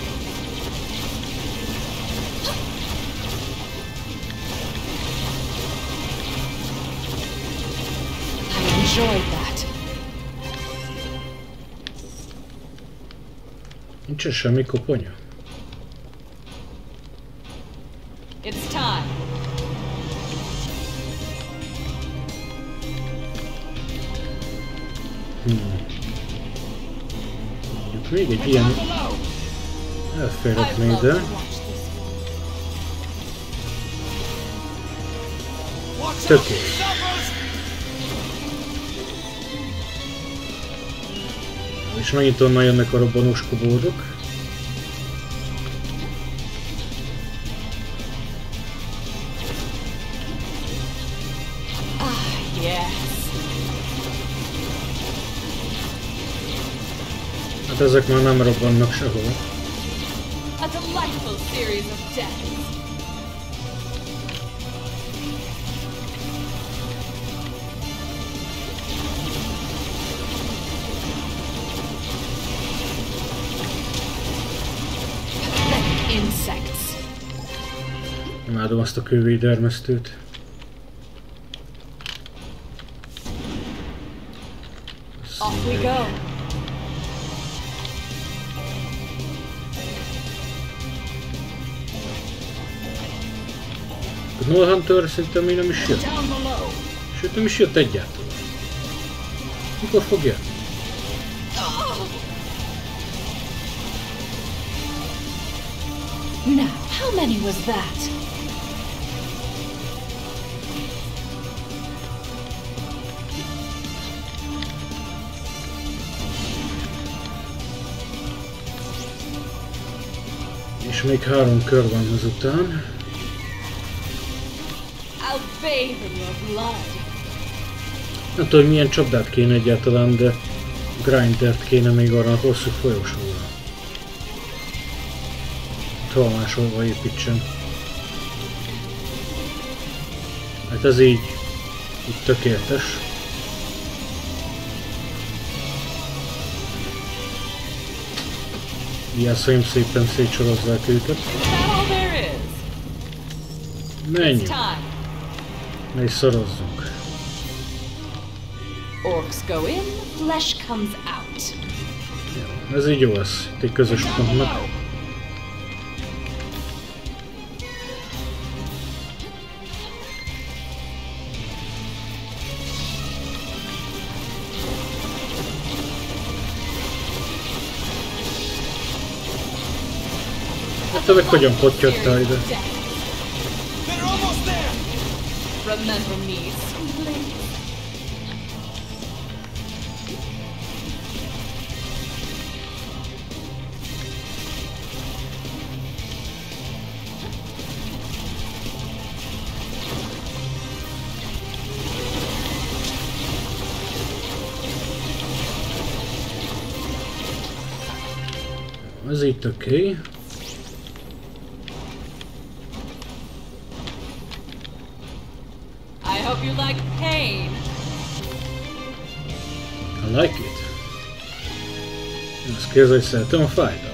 Enjoyed that. Nincsen semmi koponya. It's time. Mondjuk még egy ilyen elférek még, de... Tökéletes. És megint onnan jönnek a robbanós kobódok. Hát ezek már nem robbannak sehol. A delightful series of deaths. Insects. Imádom azt a kővédermesztőt. Off we go. A Gnoll Hunter szerintem még nem is jött. Sőt, nem is jött egyáltalán. Mikor fog jönni? Now, how many was that? És még 3 kör van azután. I'll bathe in your blood. Nem tudom, milyen csapdát kéne egyáltalán, de grindert kéne még arra a hosszú folyosóra. Máshol építsen. Hát ez így Itt tökéletes. Ilyen szépen szétsorozzák őket. Menjünk! Ne is szorozzunk. Orcs go in, flesh comes out. Jó, ez így jó lesz. Itt egy közös pontnak. Hát te meg hogyan pottyadtál ide? Remember me, sweetling. Ez itt oké. I hope you like pain. I like it. Én azt kérdezem, hogy szeretem a fájdalmat.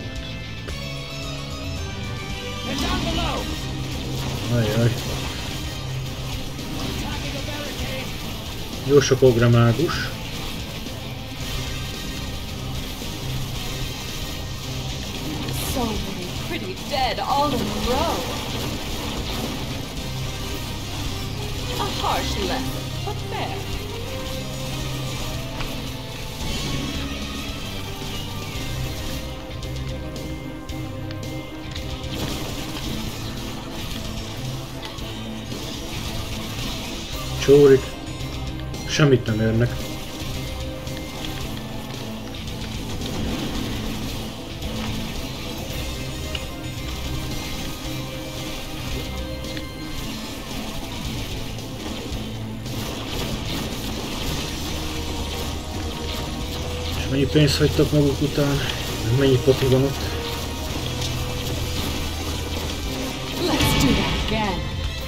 Ajjaj. Jó sok ogramágus. So many pretty dead all in a row. A harsh lesson, but fair. Csórik. Semmit nem érnek. És mennyi pénzt hagytak maguk után? Mennyi poti van ott? Let's do that again.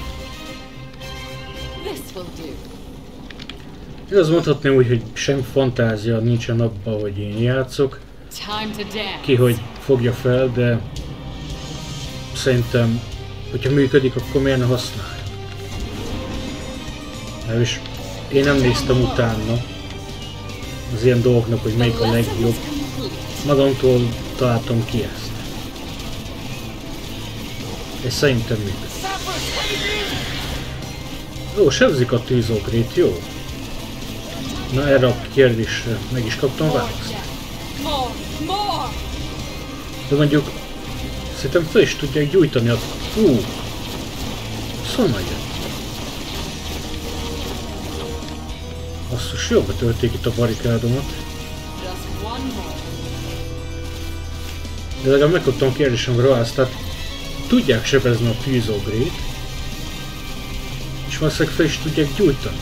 This will do. Én azt mondhatnám úgy, hogy sem fantázia nincsen abban, hogy én játszok. Time to dance. Ki hogy fogja fel, de szerintem, hogyha működik, akkor miért ne használja? És én nem néztem utána az ilyen dolgoknak, hogy melyik a legjobb. Magamtól találtam ki ezt. És szerintem működik. Jó, sebzik a tűzogrét, jó? Na erre a kérdésre meg is kaptam választ. De mondjuk szerintem fel is tudják gyújtani a... Szóval jön. Basszus, jól betölték itt a barikádomat. De legalább megkaptam a kérdésemre választ, tehát tudják sebezni a tűzogrét, és valószínűleg fel is tudják gyújtani.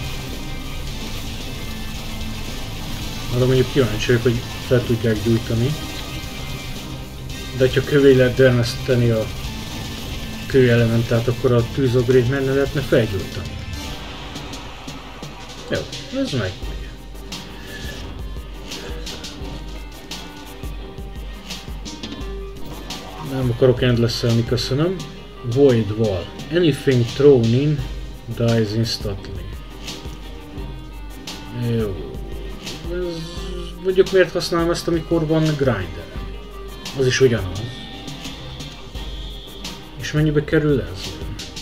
Arra mondjuk kíváncsi vagyok, hogy fel tudják gyújtani. De ha kövé lehet dermeszteni a kőelementát, akkor a tűzogrét menne lehetne felgyújtani. Jó, ez megmegy. Nem akarok endlesselni, köszönöm. Void Wall. Anything thrown in dies instantly. Jó. Mondjuk miért használom ezt, amikor van grinder? Az is ugyanaz. És mennyibe kerül ez?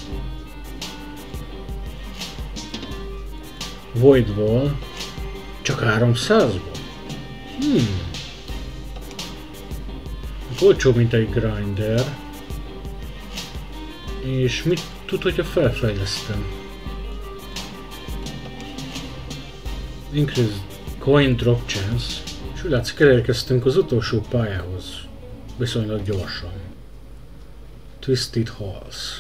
Void Wall. Csak 300-ban? Olcsóbb, mint egy grinder. És mit tud, hogyha felfejlesztem? Increase coin drop chance. És úgy látszik, elérkeztünk az utolsó pályához. Viszonylag gyorsan. Twisted Halls.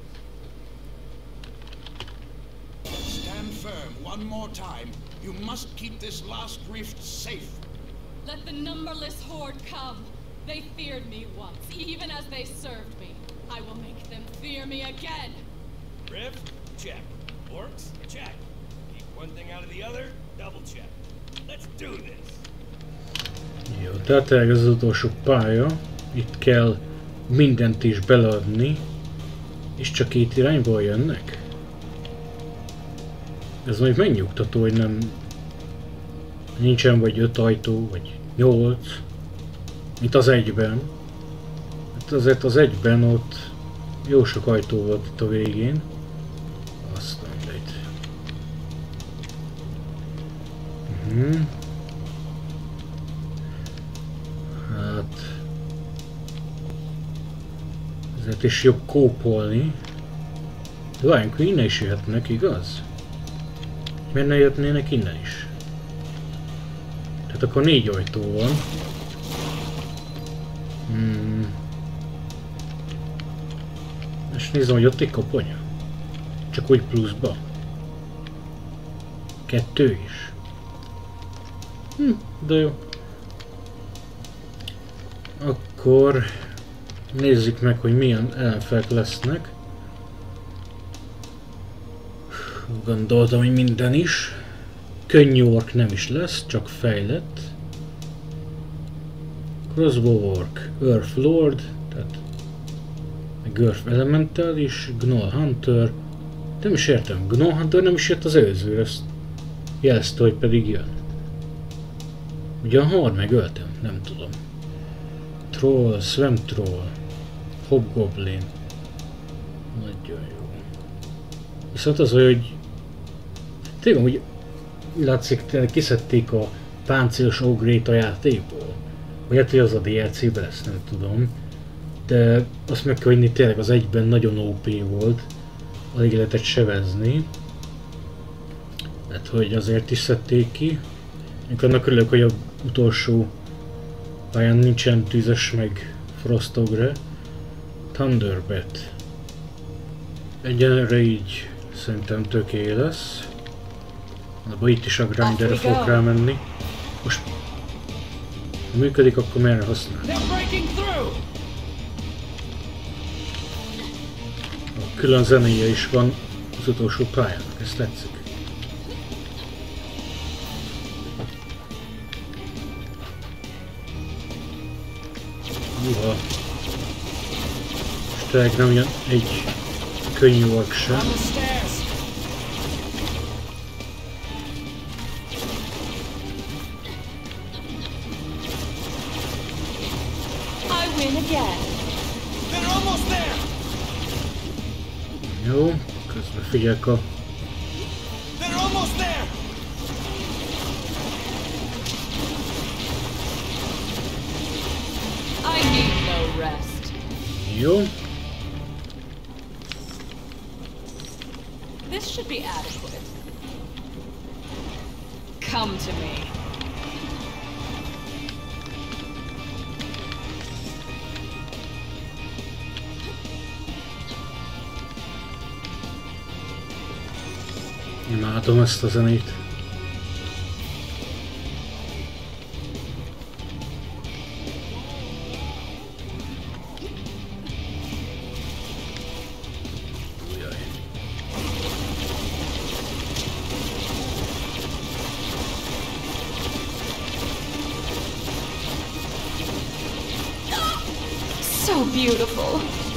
Stand firm one more time. You must keep this last rift safe. Let the numberless horde come. They feared me once, even as they served me. I will make them fear me again. Rift? Check. Orcs? Check. Keep One thing out of the other, double check. Let's do this. Jó, tehát ez az utolsó pálya. Itt kell mindent is beleadni. És csak két irányból jönnek? Ez majd megnyugtató, hogy nem... Nincsen vagy 5 ajtó, vagy 8. Mint az egyben. Hát azért az egyben ott jó sok ajtó volt itt a végén. Azt mindegy. Hát... Ezért is jobb kópolni. De várjunk, hogy innen is jöhetnek, igaz? Miért ne jöhetnének innen is? Tehát akkor 4 ajtó van. És nézem, hogy ott egy koponya. Csak úgy pluszba. 2 is. De jó. Akkor nézzük meg, hogy milyen ellenfelek lesznek. Gondoltam, hogy minden is. Könnyű ork nem is lesz, csak fejlett. Crossbow ork, Earth Lord, tehát meg Earth Elemental is, Gnoll Hunter. Nem is értem, Gnoll Hunter nem is jött az előzőre, ezt jelezte, hogy pedig jön. Ugyan hamar megöltem, nem tudom. Troll, Swamp Troll, Hobgoblin. Nagyon jó. Viszont az, hogy tényleg, hogy látszik, kiszedték a páncélos ogrét a játékból. Vagy hát, hogy az a DLC-ben lesz, nem tudom. De azt meg kell hinni, tényleg az egyben nagyon OP volt. Alig lehetett sevezni. Hát, hogy azért is szedték ki. Én annak örülök, hogy az utolsó pályán nincsen tűzes meg Frost Ogre. Thunderbat. Egyenlőre így szerintem töké lesz. Abba itt is a grinderre fog rámenni. Most működik, akkor merre használ? A külön zenéje is van az utolsó pályának, ez tetszik. Uha. És tényleg nem jön egy könnyű ork sem. Jó, közben figyelek a... Jó. This should be adequate. Come to me. Imádom ezt a zenét. So beautiful.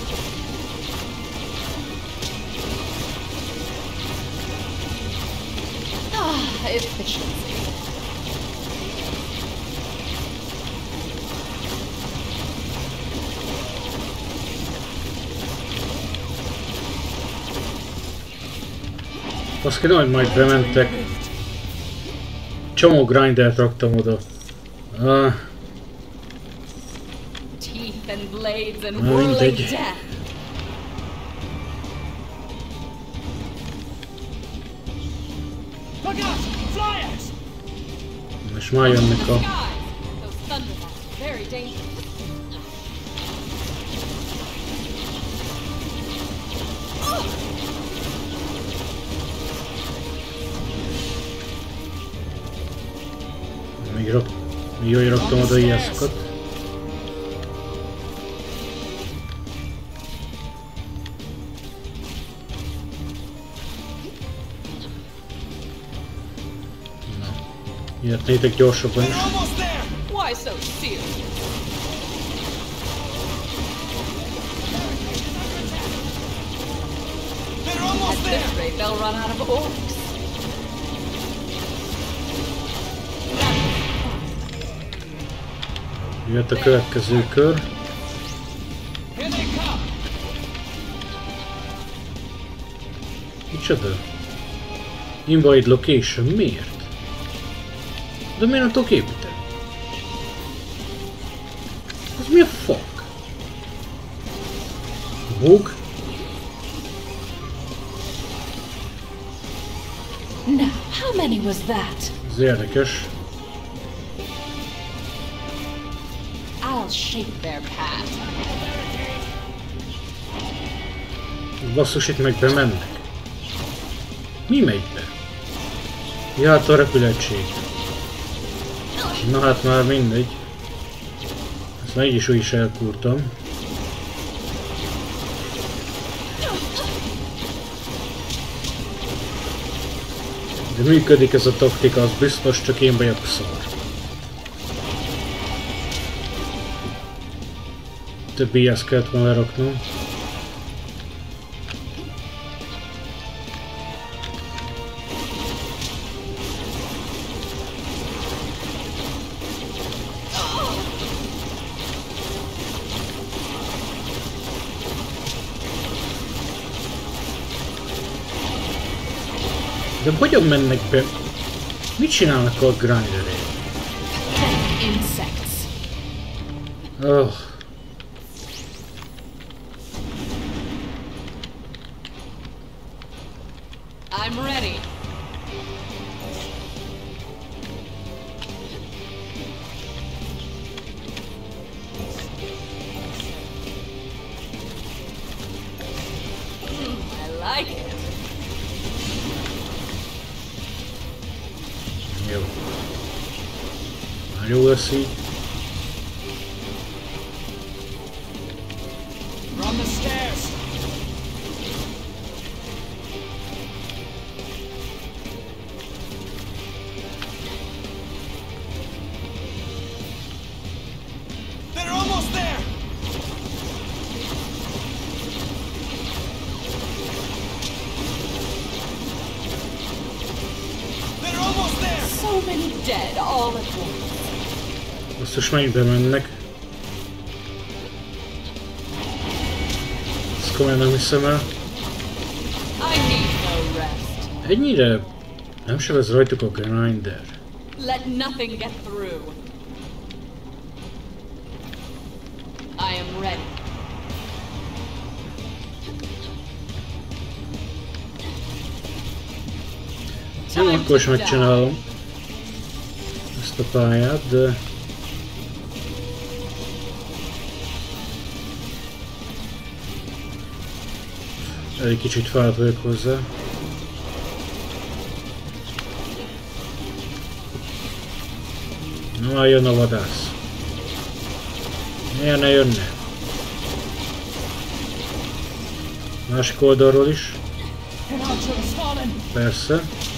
Efficiency. Azt kéne, hogy majd bementek. Csomó grindert raktam oda. Teeth and blades and whirling death. És már jönnek a... Még jól raktam oda ilyeszokat. Jöttnétek gyorsabban is. They're almost there! Why so serious? They're At almost this there! rate, they'll run out of orcs. Jött a következő kör. Here they come! Micsoda? Invade location. Miért? De miért nem tudok építeni? Ez mi a fuck? Bug? Now, how many was that? Ez érdekes. I'll shape their path. Basszus, itt meg bemennek. Mi megy be? Ja, hát a repületség. Na hát már mindegy. Ezt már így is úgy is elkúrtam. De működik ez a taktika, az biztos, csak én vagyok szar. Több ilyeszt kellett volna leraknom. De hogyan mennek be? Mit csinálnak a grinderért? Insects. Oh. I'm ready. I like it. Jó. Már jó lesz így. Run the stairs! They're almost there! They're almost there! So many dead all at once. Basszus, meg bemennek. Ezt komolyan nem hiszem el. I need no rest. Ennyire nem sebez rajtuk a grinder. Let nothing get through. I am ready. Jó, akkor is megcsinálom ezt a pályát, de... Egy kicsit fáradt vagyok hozzá. Na, már jön a vadász. Miért ne jönne? Másik oldalról is. An archer has fallen! Persze.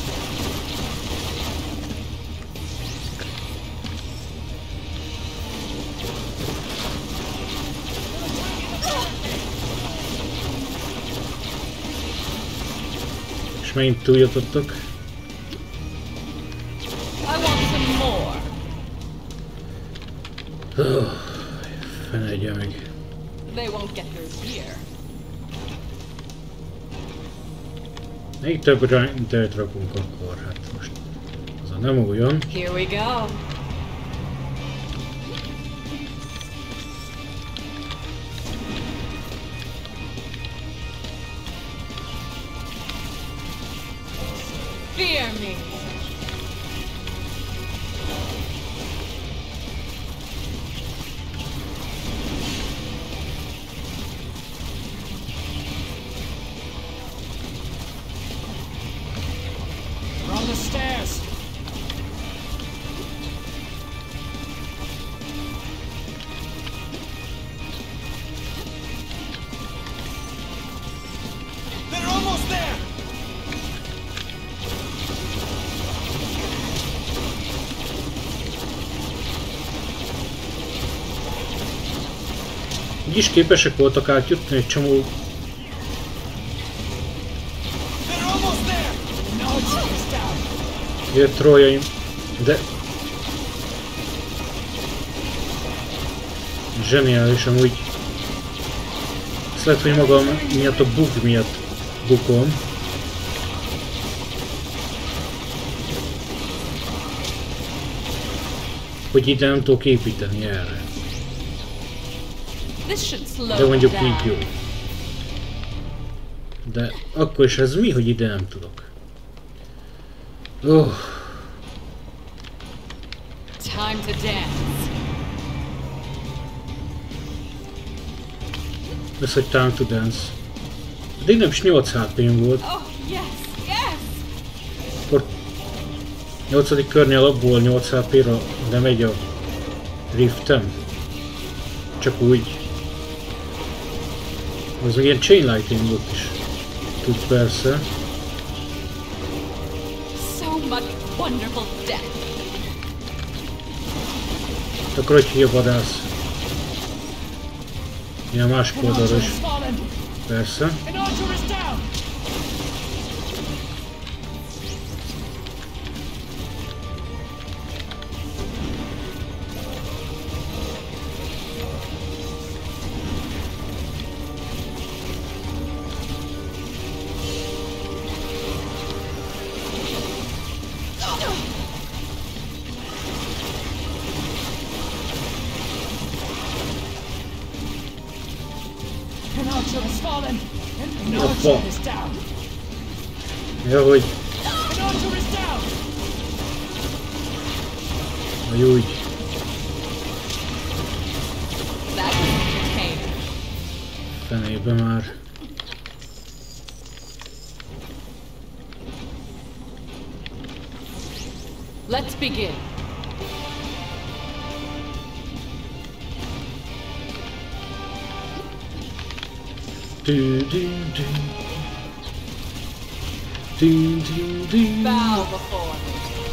És megint túljutottak. I want some more. Fenegye meg. They won't get through here. Még több grindert rakunk akkor, hát most az a nem újon. Here we go. Fear me. Run the stairs! They're almost there! Így is képesek voltak átjutni egy csomó troljaim, de zseniális amúgy. Ezt lehet, hogy magam miatt a bug miatt bukom. Hogy ide nem tudok építeni erre. De mondjuk így jó. De akkor is ez mi, hogy ide nem tudok? Oh. Time to dance. Ez, hogy time to dance. De nem is 8 HP-m volt. Oh, yes, yes. Akkor 8. körnél abból 8 HP-ra de megy a riftem. Csak úgy. Az meg ilyen chain lightningot is tud persze. So much wonderful death. Akkor hogy a vadász. Ilyen másik oldalra is. Persze. Hoppa. Ja, hogy... Vagy úgy. Fenébe már. Let's begin. Bow before me.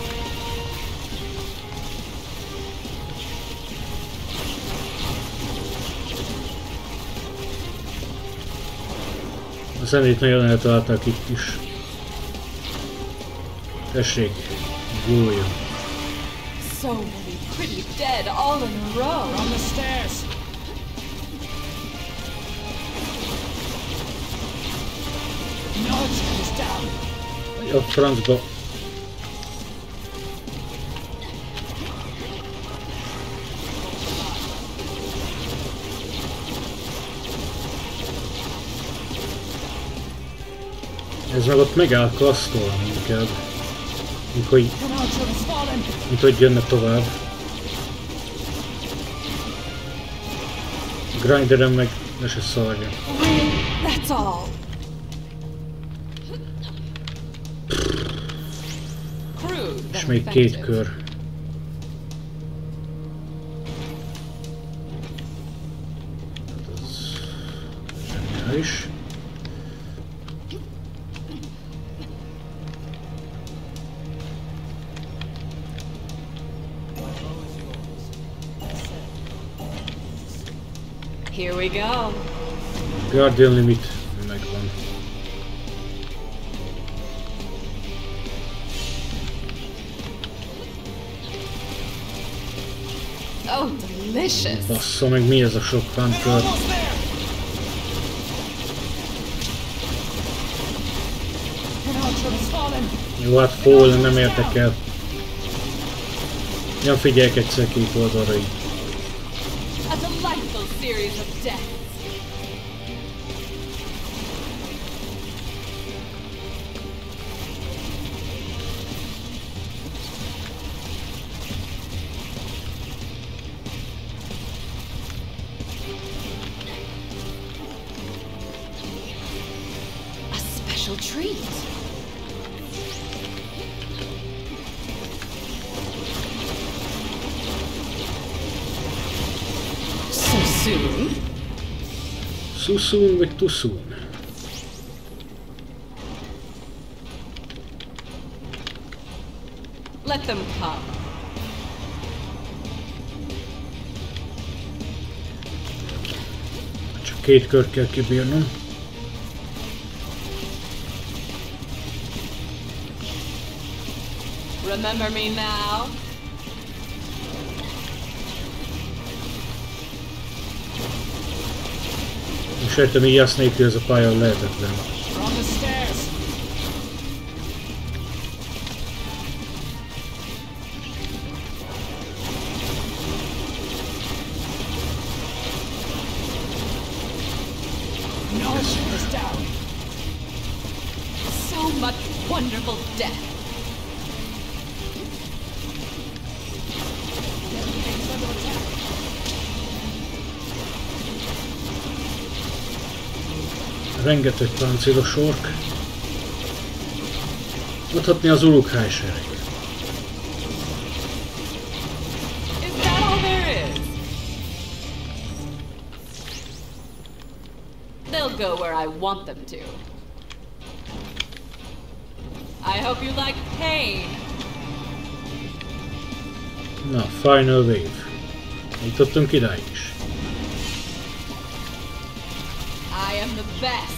A szemét nagyon eltalálták itt is. Tessék, gólja. So many pretty dead all in a row on the stairs. A francba. Ez meg ott megáll kasztolni inkább. Mint hogy jönne tovább. Grinderen meg ne se szarja. That's all. És még 2 kör. Ez zseniális. Here we go. Guardian Limit megvan. Oh, delicious. Bassza meg, mi ez a sok Hunter? Jó, hát Fallen nem értek el. Ja, figyeljek egyszer 2 oldalra így. A delightful series of deaths. A special treat. So soon? So soon vagy too soon? Let them come. 2 kört kell kibírnom. Remember me now? És értem, így azt nélkül ez a pálya lehetetlen. We're on the stairs. No, it's down. So much wonderful death. It's under attack. Rengeteg páncélos ork. Adhatni az Uruk-hai sereg. Is that all there is? They'll go where I want them to. I hope you like pain. Na, Final Wave. Jutottunk idáig is. I am the best.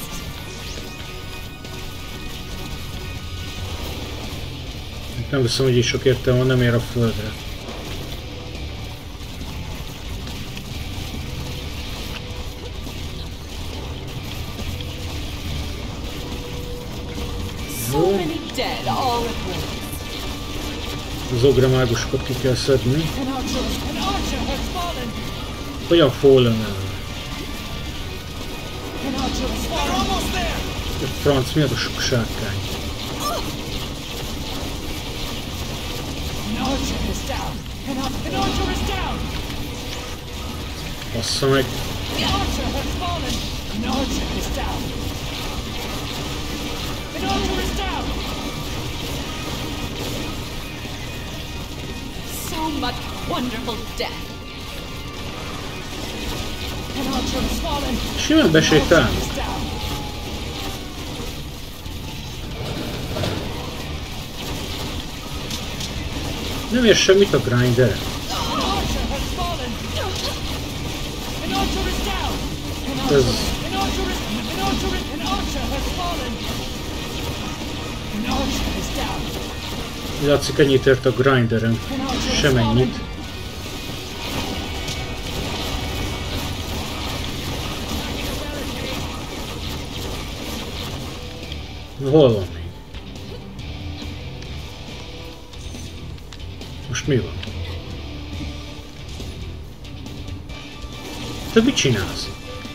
Nem hiszem, hogy is sok értelme van, nem ér a földre. So many dead all at once. Az ogramágusokat ki kell szedni. An archer has fallen. Olyan fallen el. An archer has fallen. We're almost there. A franc, mi az a sok sárkány? An archer is down. An archer is down. Bassza meg. The archer has fallen. An archer is down. An archer is down. So much wonderful death. An archer has fallen. Simán besétál. Is down. Nem ér semmit a grinder. An archer has fallen. An archer is down. Ez An archer has fallen. An archer is down. látszik, ennyit ért a grinderen. An archer has Semennyit. fallen. Hol van még? Most mi van? Te mit csinálsz?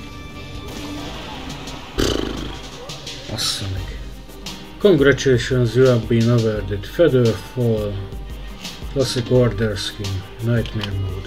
Bassza meg. Congratulations, you have been awarded Feather Fall, Classic Order Skin, Nightmare Mode.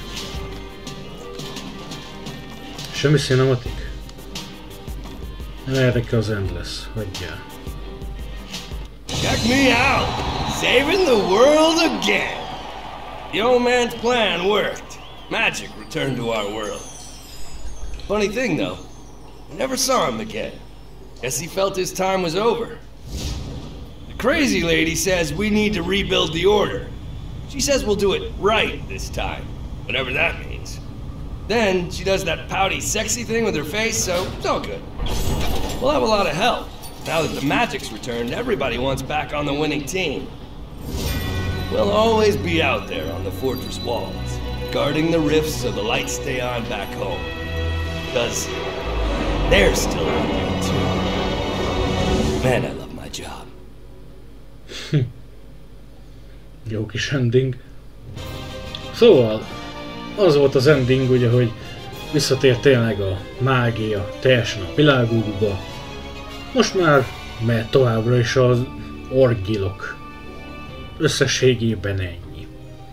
Semmi cinematic? Nem érdekel az Endless, hagyjál. Check me out! Saving the world again! The old man's plan worked. Magic returned to our world. Funny thing though, I never saw him again. Guess he felt his time was over. The crazy lady says we need to rebuild the order. She says we'll do it right this time, whatever that means. Then she does that pouty sexy thing with her face, so it's all good. We'll have a lot of help. Now that the magic's returned, everybody wants back on the winning team. We'll always be out there on the fortress walls, guarding the rifts so the lights stay on back home. Because they're still out there too. Man, I love my job. Jó kis ending. Szóval, az volt az ending, ugye, hogy visszatért tényleg a mágia teljesen a világukba. Most már mehet továbbra is az orgilok. Összességében ennyi.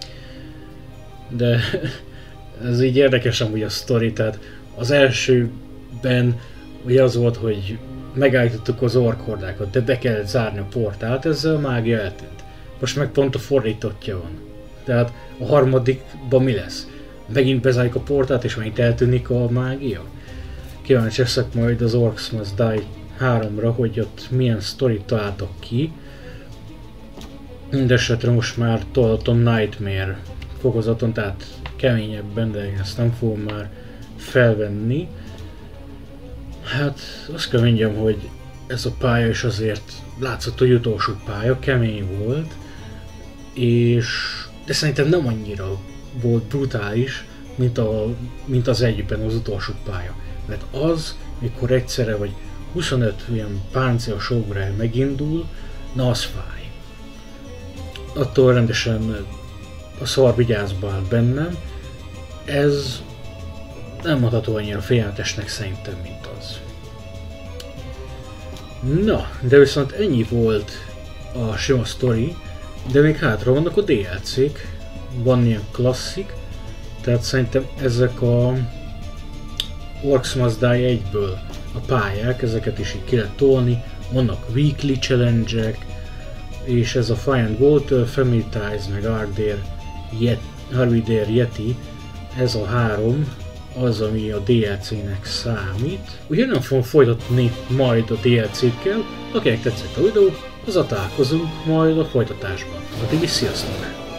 De ez így érdekes amúgy a sztori, tehát az elsőben ugye az volt, hogy megállítottuk az orkhordákat, de be kellett zárni a portált, ezzel a mágia eltűnt. Most meg pont a fordítottja van. Tehát a harmadikban mi lesz? Megint bezárjuk a portált és megint eltűnik a mágia? Kíváncsi leszek majd az Orcs Must Die 3-ra, hogy ott milyen sztorit találtak ki. Mindenesetre most már tolhatom Nightmare fokozaton, tehát keményebben, de ezt nem fogom már felvenni. Hát azt kell mondjam, hogy ez a pálya is azért látszott, hogy utolsó pálya, kemény volt, de szerintem nem annyira volt brutális, mint az egyben az utolsó pálya. Mert az, mikor egyszerre vagy 25 ilyen páncélos ogre megindul, na az fáj. Attól rendesen a szar vigyázba áll bennem, ez nem mondható annyira félelmetesnek szerintem, mint az. Na, de viszont ennyi volt a sima sztori, de még hátra vannak a DLC-k, van ilyen klasszik, tehát szerintem ezek a Orcs Must Die 1-ből a pályák, ezeket is így ki lehet tolni, vannak weekly challenge-ek, és ez a Fire and Water, Family Ties, meg Harvey Yeti, ez a 3 az, ami a DLC-nek számít. Ugye nem fogom folytatni majd a DLC-kkel, akinek tetszett a videó, azzal találkozunk majd a folytatásban. Addig is sziasztok!